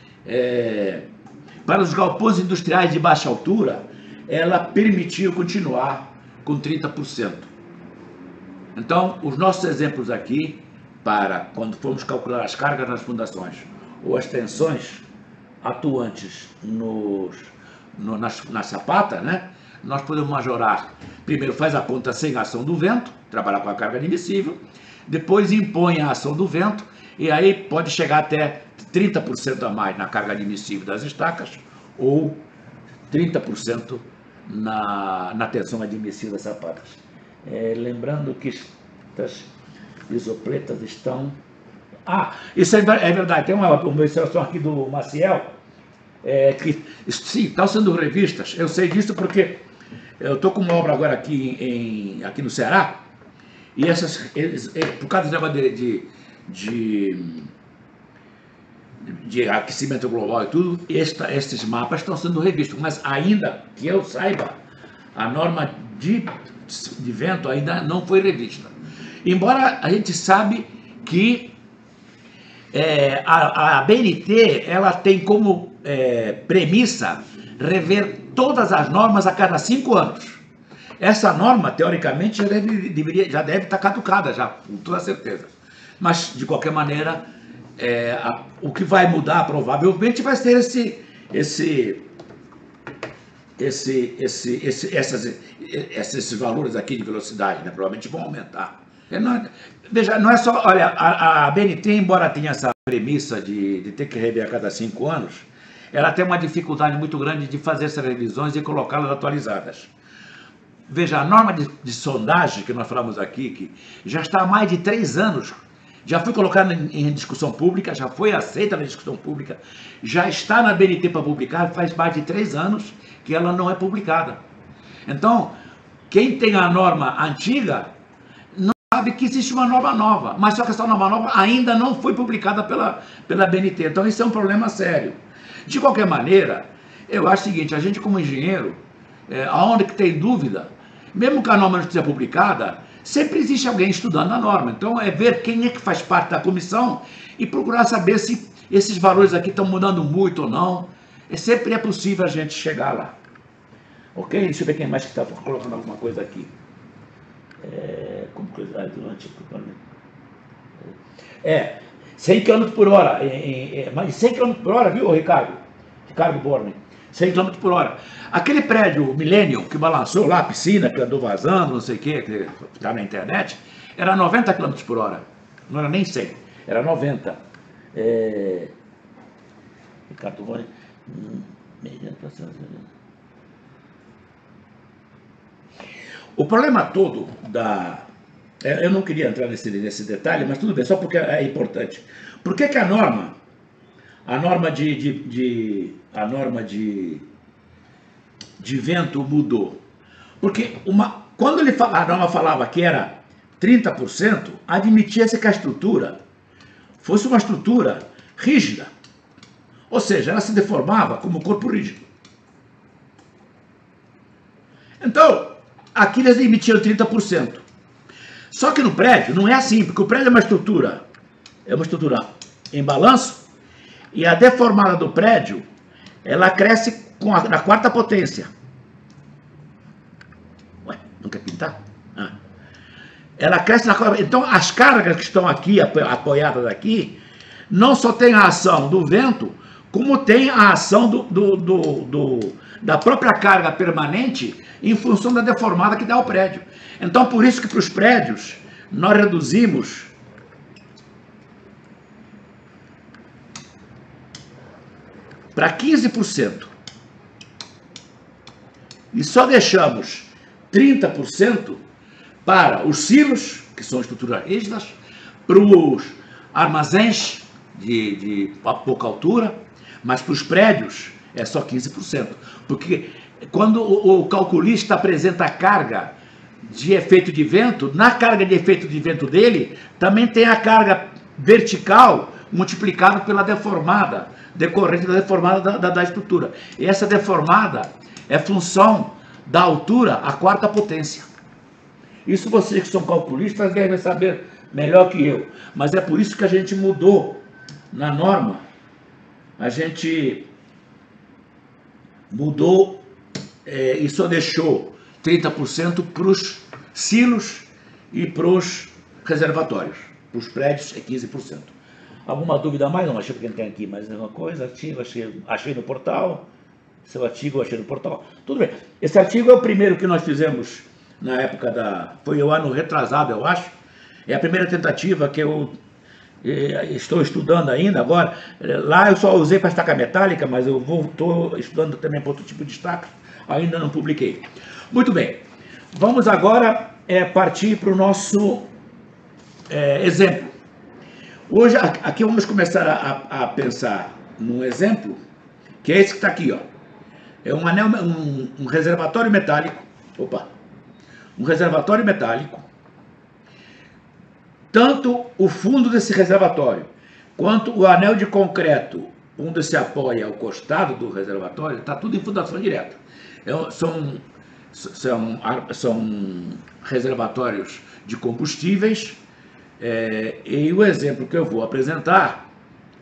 é, para os galpões industriais de baixa altura, ela permitiu continuar com trinta por cento. Então, os nossos exemplos aqui, para quando formos calcular as cargas nas fundações ou as tensões atuantes nos, no, nas, na sapata, né? Nós podemos majorar, primeiro faz a conta sem a ação do vento, trabalhar com a carga admissível, depois impõe a ação do vento, e aí pode chegar até trinta por cento a mais na carga admissível das estacas, ou trinta por cento na, na tensão admissível das sapatas. É, lembrando que estas isopletas estão... Ah, isso é, é verdade, tem uma, uma ilustração aqui do Maciel, é, que sim, estão sendo revistas, eu sei disso porque eu estou com uma obra agora aqui, em, aqui no Ceará, e essas, eles, por causa de, de, de, de aquecimento global e tudo, esta, estes mapas estão sendo revistos, mas ainda que eu saiba, a norma de, de vento ainda não foi revista. Embora a gente sabe que é, a, a B N T ela tem como é, premissa rever todas as normas a cada cinco anos. Essa norma, teoricamente, já deve, deveria, já deve estar caducada, já, com toda certeza. Mas, de qualquer maneira, é, a, o que vai mudar, provavelmente, vai ser esse, esse, esse, esse, esse, essas, esses valores aqui de velocidade, né, provavelmente vão aumentar. É, não, veja, não é só, olha, a, a B N T, embora tenha essa premissa de, de ter que rever a cada cinco anos, ela tem uma dificuldade muito grande de fazer essas revisões e colocá-las atualizadas. Veja, a norma de, de sondagem que nós falamos aqui, que já está há mais de três anos, já foi colocada em, em discussão pública, já foi aceita na discussão pública, já está na B N T para publicar, faz mais de três anos que ela não é publicada. Então, quem tem a norma antiga não sabe que existe uma norma nova, mas só que essa norma nova ainda não foi publicada pela, pela B N T, então isso é um problema sério. De qualquer maneira, eu acho o seguinte, a gente como engenheiro, é, aonde que tem dúvida, mesmo que a norma não esteja publicada, sempre existe alguém estudando a norma. Então é ver quem é que faz parte da comissão e procurar saber se esses valores aqui estão mudando muito ou não. É, sempre é possível a gente chegar lá. Ok? Deixa eu ver quem mais que está colocando alguma coisa aqui. É, como coisa durante é cem quilômetros por hora, é, é, mais de cem quilômetros por hora, viu, Ricardo? Ricardo Borne, cem quilômetros por hora. Aquele prédio Millennium que balançou lá, a piscina que andou vazando, não sei o que, que está na internet, era noventa quilômetros por hora, não era nem cem, era noventa. É... Ricardo Borne, o problema todo da... Eu não queria entrar nesse, nesse detalhe, mas tudo bem, só porque é importante. Por que que a norma, a norma de, de, de, a norma de, de vento mudou? Porque uma, quando ele fala, a norma falava que era trinta por cento, admitia-se que a estrutura fosse uma estrutura rígida. Ou seja, ela se deformava como corpo rígido. Então, aqui eles emitiam trinta por cento. Só que no prédio não é assim, porque o prédio é uma estrutura, é uma estrutura em balanço, e a deformada do prédio, ela cresce com a, na quarta potência. Ué, não quer pintar? Ah. Ela cresce na quarta... Então, as cargas que estão aqui, apoiadas aqui, não só tem a ação do vento, como tem a ação do, do, do, do, da própria carga permanente em função da deformada que dá ao prédio. Então, por isso que para os prédios, nós reduzimos para quinze por cento. E só deixamos trinta por cento para os silos, que são estruturas rígidas, para os armazéns de, de pouca altura, mas para os prédios é só quinze por cento. Porque quando o, o calculista apresenta a carga de efeito de vento, na carga de efeito de vento dele, também tem a carga vertical multiplicada pela deformada, decorrente da deformada da, da, da estrutura. E essa deformada é função da altura à quarta potência. Isso vocês que são calculistas devem saber melhor que eu. Mas é por isso que a gente mudou na norma. A gente mudou é, e só deixou trinta por cento para os silos e para os reservatórios. Para os prédios é quinze por cento. Alguma dúvida a mais? Não, achei que não tem aqui mais alguma coisa. Artigo, achei, achei no portal. Seu artigo eu achei no portal. Tudo bem. Esse artigo é o primeiro que nós fizemos na época da... Foi o ano retrasado, eu acho. É a primeira tentativa que eu eh, estou estudando ainda agora. Lá eu só usei para estaca metálica, mas eu estou estudando também para outro tipo de estaca. Ainda não publiquei. Muito bem. Vamos agora é, partir para o nosso é, exemplo. Hoje, aqui vamos começar a, a pensar num exemplo, que é esse que está aqui, ó. É um anel, um, um reservatório metálico. Opa! Um reservatório metálico. Tanto o fundo desse reservatório, quanto o anel de concreto, onde se apoia ao costado do reservatório, está tudo em fundação direta. É, são, são, são reservatórios de combustíveis, é, e o exemplo que eu vou apresentar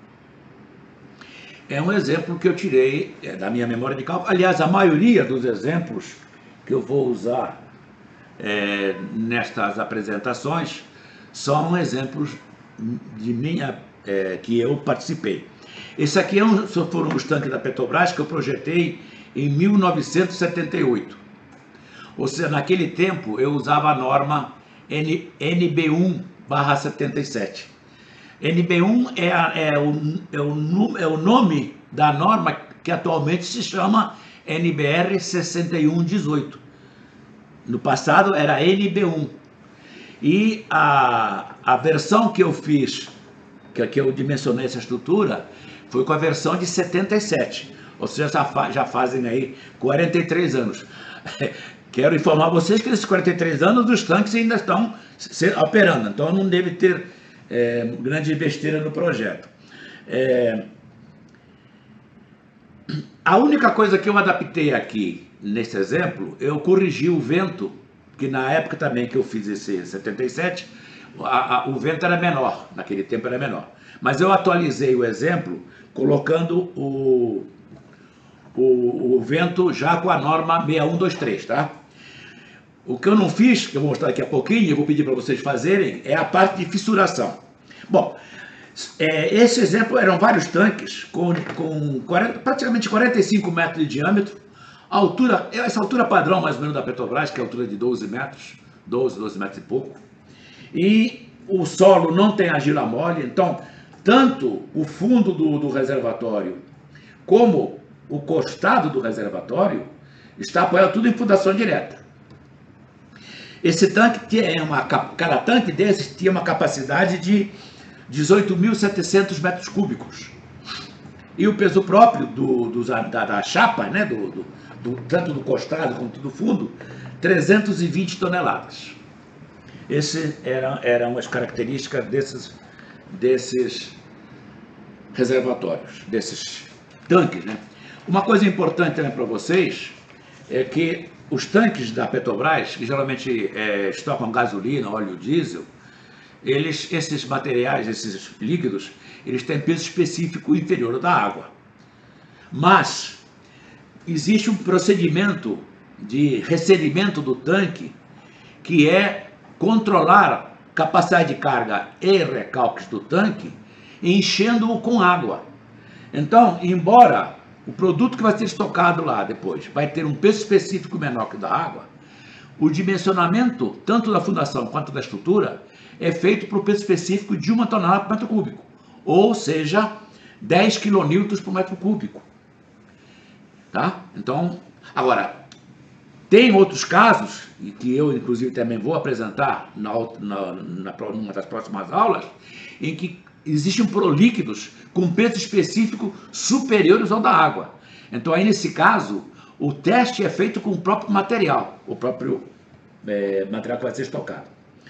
é um exemplo que eu tirei é, da minha memória de cálculo. Aliás, a maioria dos exemplos que eu vou usar é, nestas apresentações são exemplos de minha, é, que eu participei. Esse aqui é um, foram os tanques da Petrobras que eu projetei em mil novecentos e setenta e oito. Ou seja, naquele tempo eu usava a norma N B um barra setenta e sete. N B um é, a, é, o, é, o, é o nome da norma que atualmente se chama N B R sessenta e um dezoito. No passado era N B um. E a, a versão que eu fiz, que, que eu dimensionei essa estrutura, foi com a versão de setenta e sete. Ou seja, já, já fazem aí quarenta e três anos. Quero informar vocês que nesses quarenta e três anos os tanques ainda estão se, operando, então não deve ter é, grande besteira no projeto. É, a única coisa que eu adaptei aqui, nesse exemplo, eu corrigi o vento, que na época também que eu fiz esse setenta e sete, a, a, o vento era menor, naquele tempo era menor. Mas eu atualizei o exemplo colocando o, o, o vento já com a norma seis um dois três, tá? O que eu não fiz, que eu vou mostrar daqui a pouquinho, eu vou pedir para vocês fazerem, é a parte de fissuração. Bom, é, esse exemplo eram vários tanques com, com quarenta, praticamente quarenta e cinco metros de diâmetro, a altura, essa altura padrão mais ou menos da Petrobras, que é a altura de doze metros, doze, doze metros e pouco, e o solo não tem argila mole, então tanto o fundo do, do reservatório como o costado do reservatório está apoiado tudo em fundação direta. Esse tanque tinha uma, cada tanque desses tinha uma capacidade de dezoito mil e setecentos metros cúbicos. E o peso próprio do, do, da, da chapa, né, do, do, do, tanto do costado quanto do fundo, trezentas e vinte toneladas. Essas eram, eram as características desses, desses reservatórios, desses tanques, né? Uma coisa importante também para vocês é que os tanques da Petrobras, que geralmente é, estocam gasolina, óleo diesel, eles, esses materiais, esses líquidos, eles têm peso específico inferior ao da água. Mas existe um procedimento de recebimento do tanque que é controlar capacidade de carga e recalques do tanque, enchendo-o com água. Então, embora o produto que vai ser estocado lá depois vai ter um peso específico menor que o da água, o dimensionamento, tanto da fundação quanto da estrutura, é feito para o peso específico de uma tonelada por metro cúbico, ou seja, dez quilonewtons por metro cúbico. Tá? Então, agora, tem outros casos, e que eu inclusive também vou apresentar na, na, na, numa das próximas aulas, em que existem prolíquidos com peso específico superiores ao da água. Então, aí nesse caso, o teste é feito com o próprio material, o próprio é, material que vai ser estocado.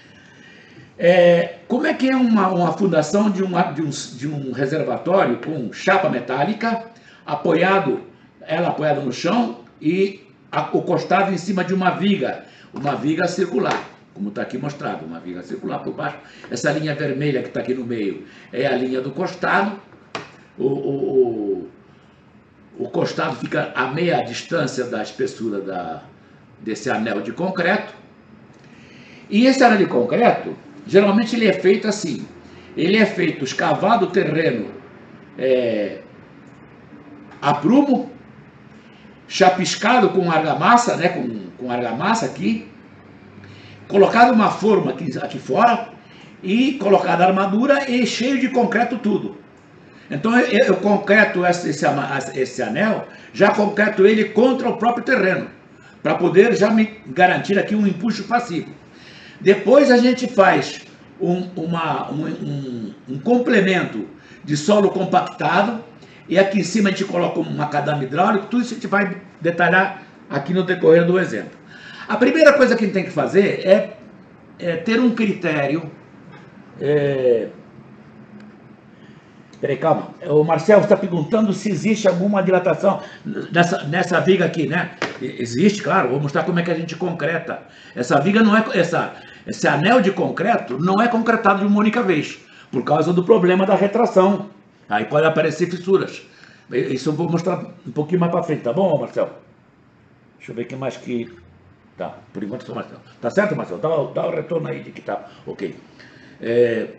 É, como é que é uma, uma fundação de, uma, de, um, de um reservatório com chapa metálica, apoiado, ela apoiada no chão e a, o costado em cima de uma viga, uma viga circular, como está aqui mostrado, uma viga circular por baixo. Essa linha vermelha que está aqui no meio é a linha do costado. O, o, o, o costado fica a meia distância da espessura da, desse anel de concreto. E esse anel de concreto, geralmente ele é feito assim. Ele é feito escavado o terreno é, a prumo, chapiscado com argamassa, né, com, com argamassa aqui, colocado uma forma aqui, aqui fora e colocada a armadura e cheio de concreto tudo. Então eu, eu concreto esse, esse, esse anel, já concreto ele contra o próprio terreno, para poder já me garantir aqui um empuxo passivo. Depois a gente faz um, uma, um, um, um complemento de solo compactado, e aqui em cima a gente coloca um macadame hidráulico, tudo isso a gente vai detalhar aqui no decorrer do exemplo. A primeira coisa que a gente tem que fazer é, é ter um critério. É... Peraí, calma. O Marcelo está perguntando se existe alguma dilatação nessa, nessa viga aqui, né? Existe, claro. Vou mostrar como é que a gente concreta. Essa viga não é. Essa, esse anel de concreto não é concretado de uma única vez, por causa do problema da retração. Aí pode aparecer fissuras. Isso eu vou mostrar um pouquinho mais para frente, tá bom, Marcelo? Deixa eu ver quem mais que. Tá, por enquanto só Marcelo. Tá certo, Marcelo? Dá, dá o retorno aí de que tá ok. É...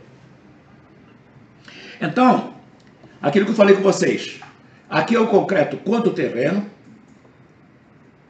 Então, aquilo que eu falei com vocês. Aqui é o concreto contra o terreno.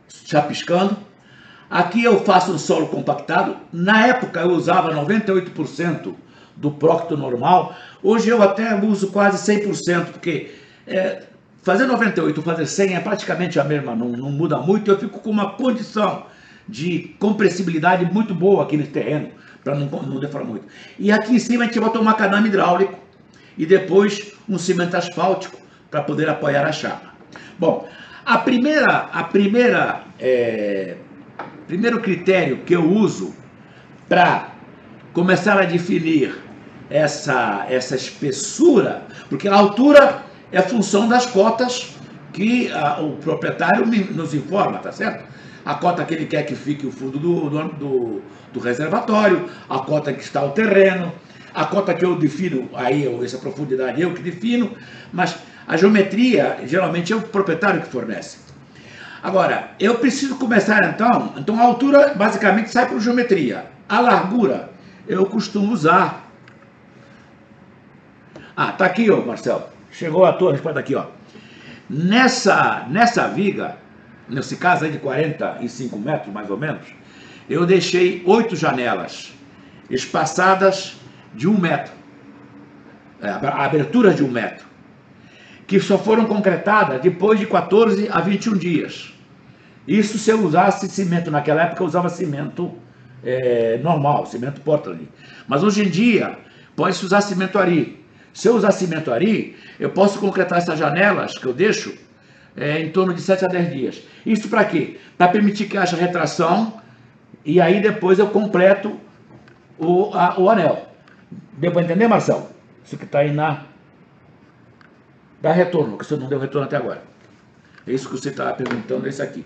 chapiscando. Aqui eu faço um solo compactado. Na época eu usava noventa e oito por cento do Procto normal. Hoje eu até uso quase cem por cento, porque é, fazer noventa e oito, fazer cem é praticamente a mesma, não, não muda muito. Eu fico com uma condição de compressibilidade muito boa aqui nesse terreno, para não, não deformar muito. E aqui em cima a gente bota um macadame hidráulico e depois um cimento asfáltico para poder apoiar a chapa. Bom, a primeira, a primeira, é, primeiro critério que eu uso para começar a definir essa, essa espessura, porque a altura é função das cotas que a, o proprietário nos informa, tá certo? A cota que ele quer que fique o fundo do, do, do reservatório, a cota que está o terreno, a cota que eu defino, aí essa profundidade eu que defino, mas a geometria geralmente é o proprietário que fornece. Agora, eu preciso começar então, então a altura basicamente sai por geometria, a largura eu costumo usar. Ah, tá aqui, ó, Marcelo, chegou a tua resposta aqui, ó. Nessa, nessa viga, nesse caso aí de quarenta e cinco metros mais ou menos, eu deixei oito janelas espaçadas de um metro, a abertura de um metro, que só foram concretadas depois de quatorze a vinte e um dias. Isso se eu usasse cimento, naquela época eu usava cimento é, normal, cimento Portland. Mas hoje em dia, pode-se usar cimento Ari. Se eu usar cimento Ari, eu posso concretar essas janelas que eu deixo é, em torno de sete a dez dias. Isso para quê? Para permitir que haja retração e aí depois eu completo o, a, o anel. Deu para entender, Marcelo? Isso que está aí na... Dá retorno, que você não deu retorno até agora. É isso que você está perguntando, é isso aqui.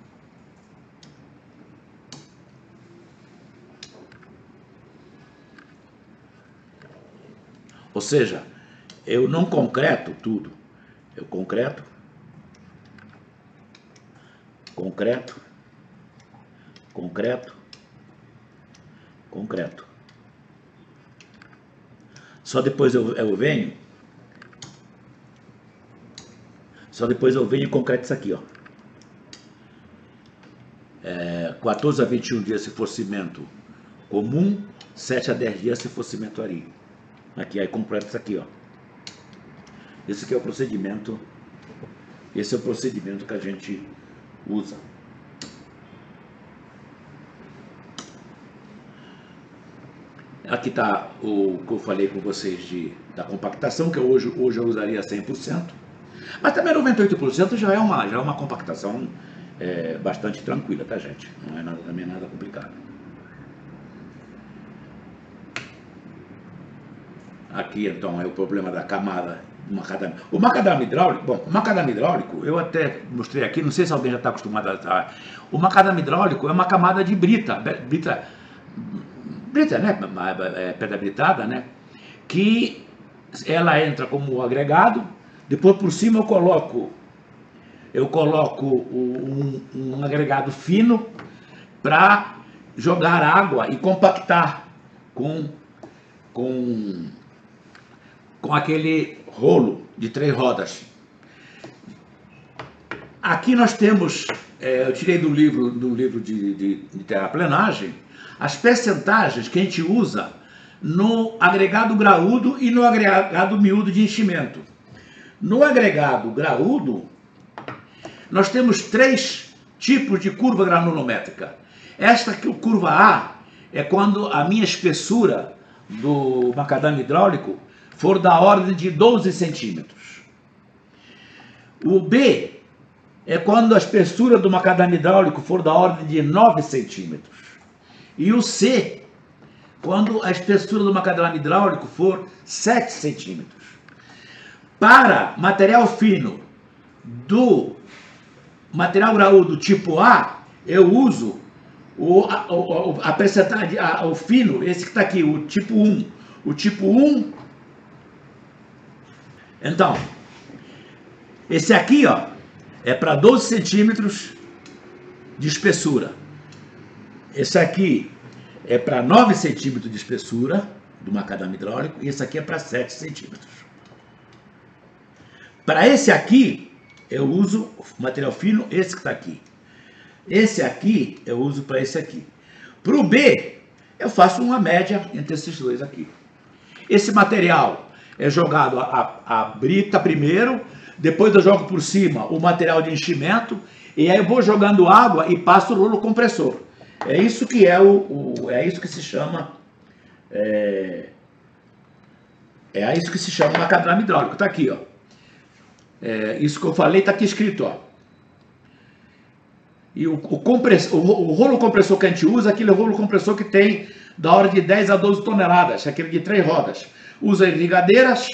Ou seja, eu não concreto tudo. Eu concreto, concreto, concreto, concreto. Só depois eu, eu venho, só depois eu venho e concreto isso aqui, ó. É, quatorze a vinte e um dias se for cimento comum, sete a dez dias se for cimento Ari. Aqui, aí completo isso aqui, ó. Esse aqui é o procedimento, esse é o procedimento que a gente usa. Aqui está o que eu falei com vocês de, da compactação, que eu hoje, hoje eu usaria cem por cento. Mas também noventa e oito por cento já é uma, já é uma compactação é, bastante tranquila, tá, gente? Não é nada, também nada complicado. Aqui, então, é o problema da camada do macadame. O macadame hidráulico, bom, o macadame hidráulico, eu até mostrei aqui, não sei se alguém já está acostumado a... Tá. O macadame hidráulico é uma camada de brita, brita, brita, né, é, pedra britada, né, que ela entra como agregado, depois por cima eu coloco, eu coloco um, um agregado fino para jogar água e compactar com, com, com aquele rolo de três rodas. Aqui nós temos, é, eu tirei do livro, do livro de, de, de terraplenagem, as percentagens que a gente usa no agregado graúdo e no agregado miúdo de enchimento. No agregado graúdo, nós temos três tipos de curva granulométrica. Esta curva A é quando a minha espessura do macadame hidráulico for da ordem de doze centímetros. O B é quando a espessura do macadame hidráulico for da ordem de nove centímetros. E o C, quando a espessura do macadame hidráulico for sete centímetros. Para material fino do material graúdo tipo A, eu uso o, a, o, a percentagem, a, o fino, esse que está aqui, o tipo um. O tipo um, então, esse aqui, ó, é para doze centímetros de espessura. Esse aqui é para nove centímetros de espessura do macadame hidráulico e esse aqui é para sete centímetros. Para esse aqui, eu uso material fino, esse que está aqui. Esse aqui eu uso para esse aqui. Para o B, eu faço uma média entre esses dois aqui. Esse material é jogado a, a, a brita primeiro, depois eu jogo por cima o material de enchimento, e aí eu vou jogando água e passo o rolo compressor. É isso que é o, o é isso que se chama é, é isso que se chama macadame hidráulico. Tá aqui, ó. É, isso que eu falei tá aqui escrito, ó. E o, o, compressor, o, o rolo compressor que a gente usa, aquele rolo compressor que tem da ordem de dez a doze toneladas, aquele de três rodas. Usa irrigadeiras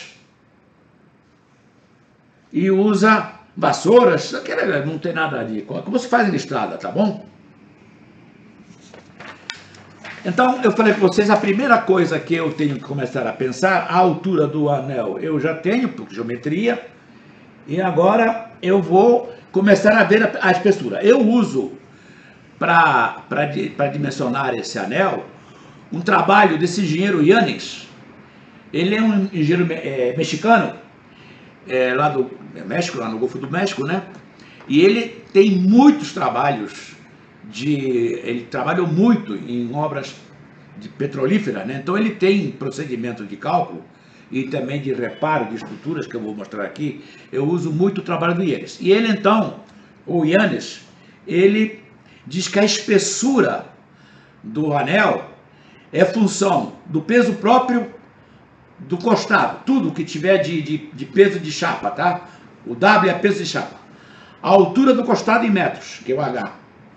e usa vassouras, aquele não tem nada de... Como se faz em estrada, tá bom? Então, eu falei para vocês, a primeira coisa que eu tenho que começar a pensar, a altura do anel eu já tenho, por geometria, e agora eu vou começar a ver a, a espessura. Eu uso, para dimensionar esse anel, um trabalho desse engenheiro Yannis. Ele é um engenheiro é, mexicano, é, lá do México, lá no Golfo do México, né? E ele tem muitos trabalhos de... Ele trabalhou muito em obras de petrolífera, né? Então ele tem procedimento de cálculo e também de reparo de estruturas, que eu vou mostrar aqui. Eu uso muito o trabalho do Yannis. E ele então, o Yannis, ele diz que a espessura do anel é função do peso próprio do costado, tudo que tiver de, de, de peso de chapa, tá? O W é peso de chapa. A altura do costado em metros, que é o H.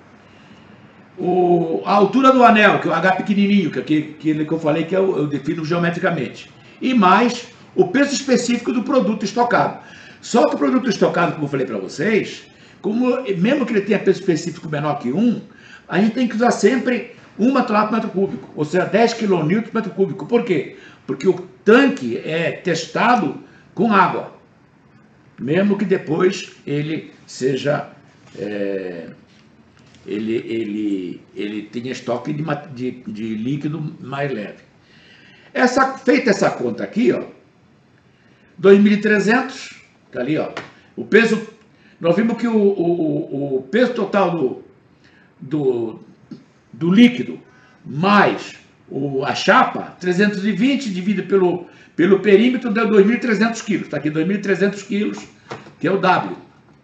O, a altura do anel, que é o H pequenininho, que, que, que, que eu falei que eu, eu defino geometricamente. E mais o peso específico do produto estocado. Só que o produto estocado, como eu falei para vocês, como, mesmo que ele tenha peso específico menor que um, a gente tem que usar sempre uma tonelada por metro cúbico, ou seja, dez quilonewtons por metro cúbico. Por quê? Porque o tanque é testado com água, mesmo que depois ele seja, é, ele, ele, ele tenha estoque de, de, de líquido mais leve. Essa, feita essa conta aqui, ó, dois mil e trezentos, tá ali, ó, o peso, nós vimos que o, o, o peso total do, do, do líquido mais o, a chapa, trezentos e vinte dividido pelo, pelo perímetro, deu dois mil e trezentos quilos. Está aqui, dois mil e trezentos quilos, que é o W.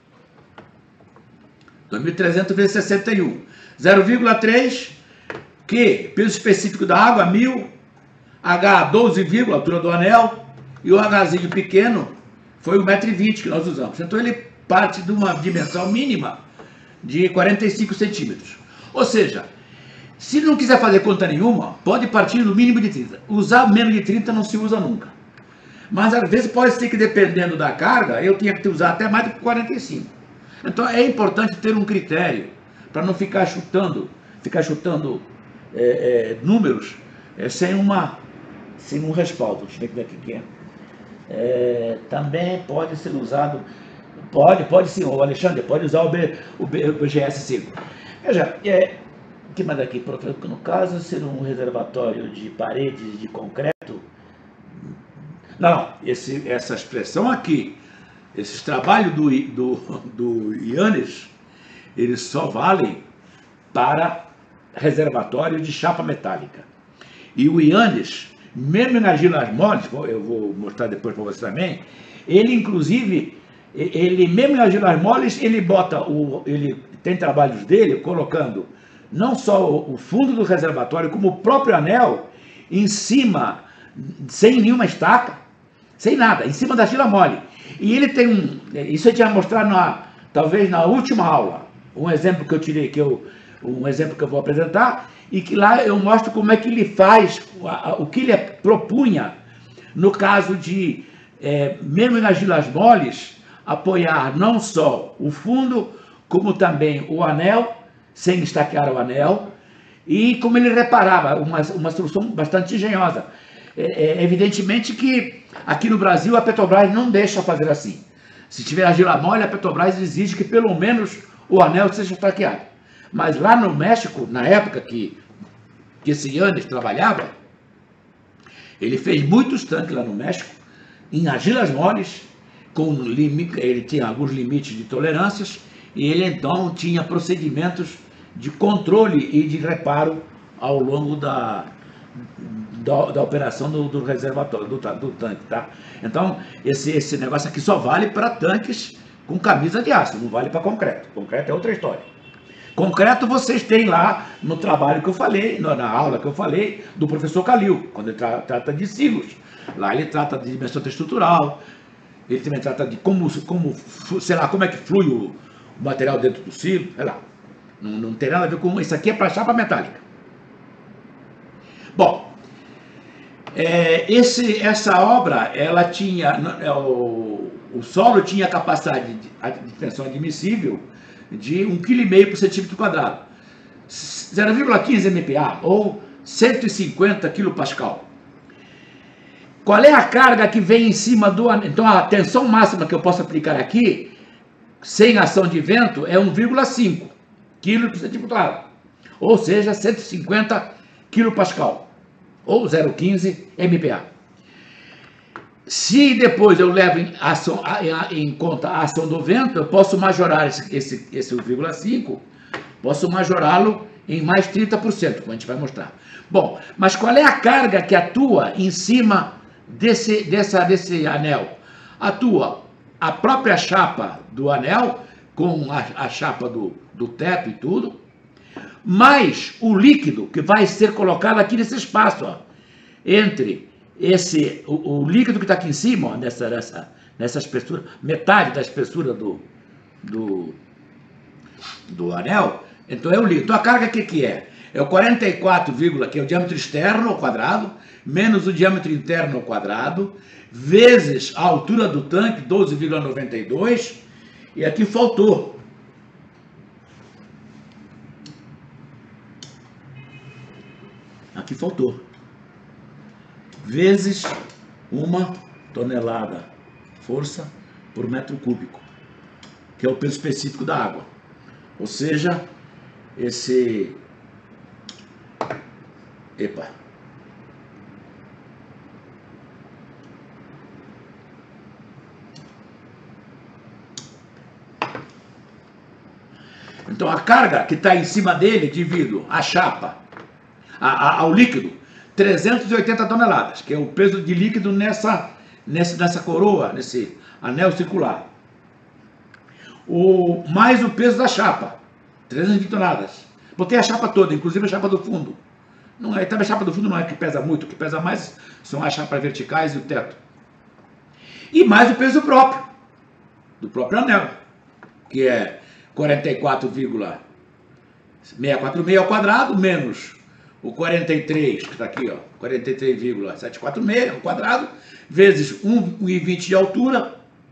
dois mil e trezentos vezes sessenta e um. zero vírgula três, que peso específico da água, mil. H, doze, a altura do anel. E o Hzinho pequeno foi um metro e vinte que nós usamos. Então ele parte de uma dimensão mínima de quarenta e cinco centímetros. Ou seja, se não quiser fazer conta nenhuma, pode partir do mínimo de trinta. Usar menos de trinta não se usa nunca. Mas às vezes pode ser que, dependendo da carga, eu tenha que usar até mais do que quarenta e cinco. Então é importante ter um critério para não ficar chutando, ficar chutando é, é, números é, sem, uma, sem um respaldo. Deixa eu ver aqui é. É, também pode ser usado, pode, pode sim, o Alexandre, pode usar o, B, o, B, o B G S cinco. Veja, é, que mais aqui, no caso, ser um reservatório de paredes de concreto. Não, esse, essa expressão aqui, esses trabalhos do, do, do Yannis, eles só valem para reservatório de chapa metálica. E o Yannis, mesmo em argilas moles, eu vou mostrar depois para você também, ele inclusive, ele mesmo em argilas moles, ele bota, o, ele tem trabalhos dele colocando não só o fundo do reservatório, como o próprio anel em cima, sem nenhuma estaca, sem nada, em cima da argila mole. E ele tem um, isso eu tinha mostrado na, talvez na última aula, um exemplo que eu tirei, que eu, um exemplo que eu vou apresentar, e que lá eu mostro como é que ele faz, o que ele propunha no caso de, é, mesmo nas argilas moles, apoiar não só o fundo, como também o anel, sem estaquear o anel, e como ele reparava, uma, uma solução bastante engenhosa. É, é, evidentemente que aqui no Brasil a Petrobras não deixa fazer assim. Se tiver argila mole, a Petrobras exige que pelo menos o anel seja estaqueado. Mas lá no México, na época que, que esse Yannis trabalhava, ele fez muitos tanques lá no México, em argilas moles, com limite, ele tinha alguns limites de tolerâncias, e ele então tinha procedimentos de controle e de reparo ao longo da, da, da operação do, do reservatório, do, do tanque, tá? Então, esse, esse negócio aqui só vale para tanques com camisa de aço, não vale para concreto. Concreto é outra história. Concreto vocês têm lá no trabalho que eu falei, na aula que eu falei, do professor Calil, quando ele tra trata de silos. Lá ele trata de dimensão estrutural, ele também trata de como, como, sei lá, como é que flui o, o material dentro do silo, sei lá. Não, não tem nada a ver com isso aqui, é para chapa metálica. Bom, é, esse, essa obra, ela tinha, o, o solo tinha capacidade de, de tensão admissível de um vírgula cinco quilos por centímetro quadrado, zero vírgula quinze M P A ou cento e cinquenta quilopascal. Qual é a carga que vem em cima do... Então a tensão máxima que eu posso aplicar aqui, sem ação de vento, é um vírgula cinco quilos por centímetro quadrado, ou seja, cento e cinquenta quilopascal, ou zero vírgula quinze M P A. Se depois eu levo em, ação, em conta a ação do vento, eu posso majorar esse, esse, esse um vírgula cinco, posso majorá-lo em mais trinta por cento, como a gente vai mostrar. Bom, mas qual é a carga que atua em cima desse, dessa, desse anel? Atua a própria chapa do anel, com a, a chapa do, do teto e tudo, mais o líquido que vai ser colocado aqui nesse espaço, ó, entre... Esse, o, o líquido que está aqui em cima, ó, nessa, nessa, nessa espessura, metade da espessura do, do, do anel, então é o líquido. Então a carga que, que é? É o quarenta e quatro, que é o diâmetro externo ao quadrado, menos o diâmetro interno ao quadrado, vezes a altura do tanque, doze vírgula noventa e dois, e aqui faltou. Aqui faltou. Vezes uma tonelada força por metro cúbico, que é o peso específico da água. Ou seja, esse... Epa. Então a carga que está em cima dele, divido a chapa, a, a, ao líquido, trezentas e oitenta toneladas, que é o peso de líquido nessa, nessa, nessa coroa, nesse anel circular. O, mais o peso da chapa, trezentas e vinte toneladas. Botei a chapa toda, inclusive a chapa do fundo. Não é, também a chapa do fundo não é que pesa muito, o que pesa mais são as chapas verticais e o teto. E mais o peso próprio, do próprio anel, que é quarenta e quatro vírgula seiscentos e quarenta e seis ao quadrado, menos o quarenta e três, que está aqui, ó, quarenta e três vírgula setecentos e quarenta e seis ao quadrado, vezes um vírgula vinte de altura,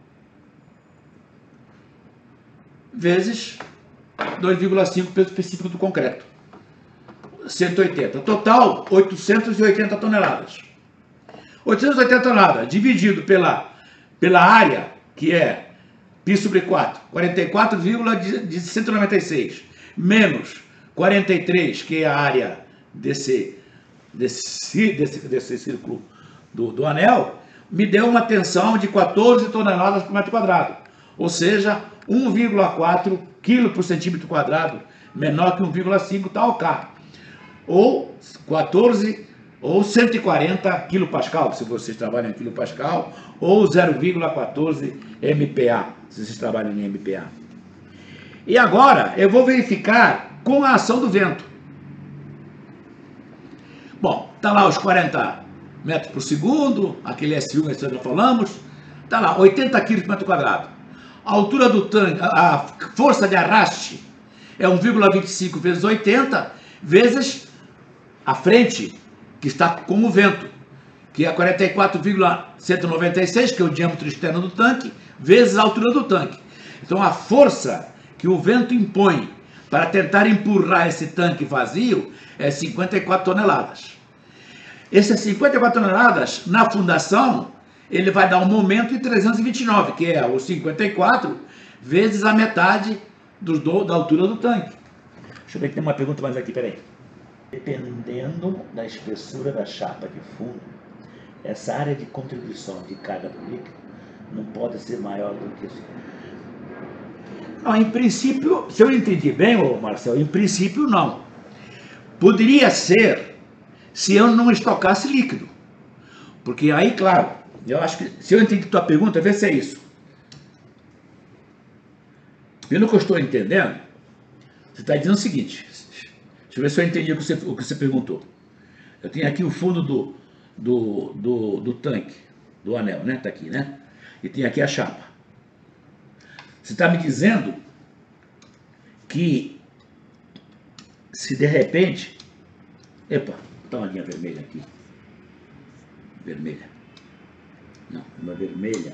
vezes dois vírgula cinco peso específico do concreto. cento e oitenta. Total, oitocentas e oitenta toneladas. oitocentas e oitenta toneladas, dividido pela, pela área, que é π sobre quatro, quarenta e quatro vírgula cento e noventa e seis, menos quarenta e três, que é a área desse, desse, desse, desse círculo do, do anel, me deu uma tensão de quatorze toneladas por metro quadrado, ou seja, um vírgula quatro quilos por centímetro quadrado, menor que um vírgula cinco tal K, ou quatorze ou cento e quarenta quilopascal, se vocês trabalham em quilopascal, ou zero vírgula quatorze M P A, se vocês trabalham em M P A. E agora eu vou verificar com a ação do vento. Bom, está lá os quarenta metros por segundo, aquele S um, esse já falamos, está lá, oitenta quilos por metro quadrado. A altura do tanque, a força de arraste é um vírgula vinte e cinco vezes oitenta, vezes a frente, que está com o vento, que é quarenta e quatro vírgula cento e noventa e seis, que é o diâmetro externo do tanque, vezes a altura do tanque. Então a força que o vento impõe para tentar empurrar esse tanque vazio é cinquenta e quatro toneladas. Essas cinquenta e quatro toneladas, na fundação, ele vai dar um momento de trezentos e vinte e nove, que é os cinquenta e quatro vezes a metade do, do, da altura do tanque. Deixa eu ver que tem uma pergunta mais aqui, peraí. Dependendo da espessura da chapa de fundo, essa área de contribuição de carga do líquido não pode ser maior do que isso. Não, em princípio, se eu entendi bem, ô Marcelo, em princípio não. Poderia ser se eu não estocasse líquido. Porque aí, claro, eu acho que, se eu entendi tua pergunta, vê se é isso. Pelo que eu estou entendendo, você está dizendo o seguinte, deixa eu ver se eu entendi o que você, o que você perguntou. Eu tenho aqui o fundo do, do, do, do tanque, do anel, né? Está aqui, né? E tem aqui a chapa. Você está me dizendo que se de repente... Epa, botar uma linha vermelha aqui. Vermelha. Não, uma vermelha.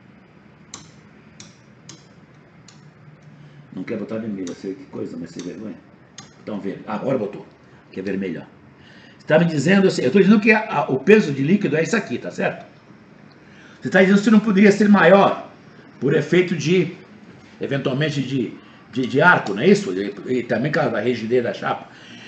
Não quer botar vermelha, sei que coisa, mas sem vergonha. Então, verde. Ah, agora botou. Que é vermelho, ó. Você está me dizendo assim, eu estou dizendo que a, a, o peso de líquido é isso aqui, tá certo? Você está dizendo que não poderia ser maior por efeito de, eventualmente, de, de, de arco, não é isso? E, e também com a rigidez da chapa.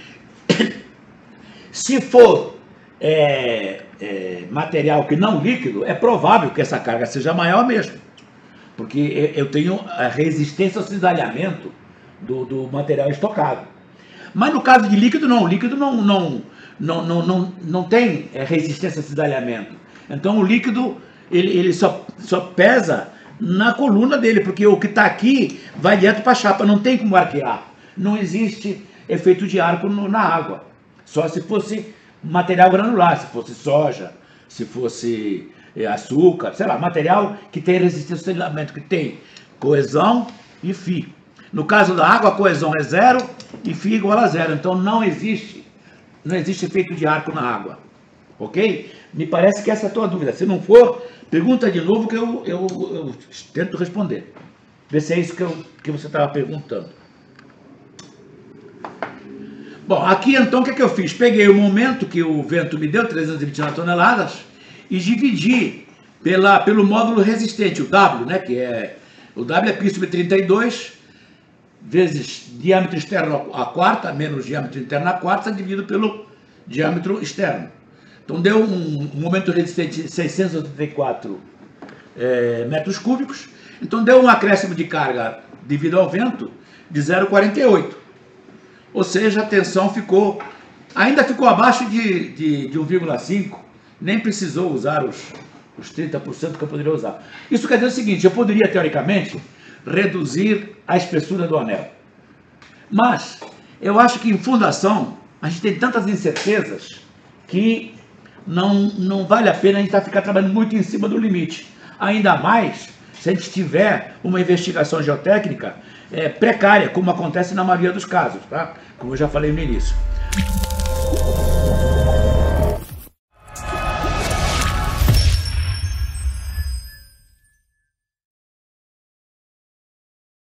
Se for é, é, material que não líquido, é provável que essa carga seja maior mesmo. Porque eu tenho a resistência ao cisalhamento do, do material estocado. Mas no caso de líquido, não. O líquido não, não, não, não, não, não tem resistência ao cisalhamento. Então o líquido ele, ele só, só pesa na coluna dele, porque o que está aqui vai direto para a chapa, não tem como arquear. Não existe efeito de arco no, na água. Só se fosse material granular, se fosse soja, se fosse açúcar, sei lá, material que tem resistência ao cisalhamento, que tem coesão e φ. No caso da água, a coesão é zero e φ igual a zero. Então não existe, não existe efeito de arco na água. Ok? Me parece que essa é a tua dúvida. Se não for, pergunta de novo que eu, eu, eu tento responder. Vê se é isso que, eu, que você estava perguntando. Bom, aqui então o que, é que eu fiz? Peguei o momento que o vento me deu, trezentas e vinte e nove toneladas, e dividi pela, pelo módulo resistente, o W, né? Que é, o W é π sobre trinta e dois, vezes diâmetro externo a quarta, menos diâmetro interno a quarta, dividido pelo diâmetro externo. Então deu um, um momento resistente de seiscentos e oitenta e quatro é, metros cúbicos. Então deu um acréscimo de carga devido ao vento de zero vírgula quarenta e oito. Ou seja, a tensão ficou, ainda ficou abaixo de, de, de um vírgula cinco, nem precisou usar os, os trinta por cento que eu poderia usar. Isso quer dizer o seguinte, eu poderia, teoricamente, reduzir a espessura do anel. Mas eu acho que em fundação a gente tem tantas incertezas que não, não vale a pena a gente ficar trabalhando muito em cima do limite. Ainda mais se a gente tiver uma investigação geotécnica é, precária, como acontece na maioria dos casos, tá? Como eu já falei no início.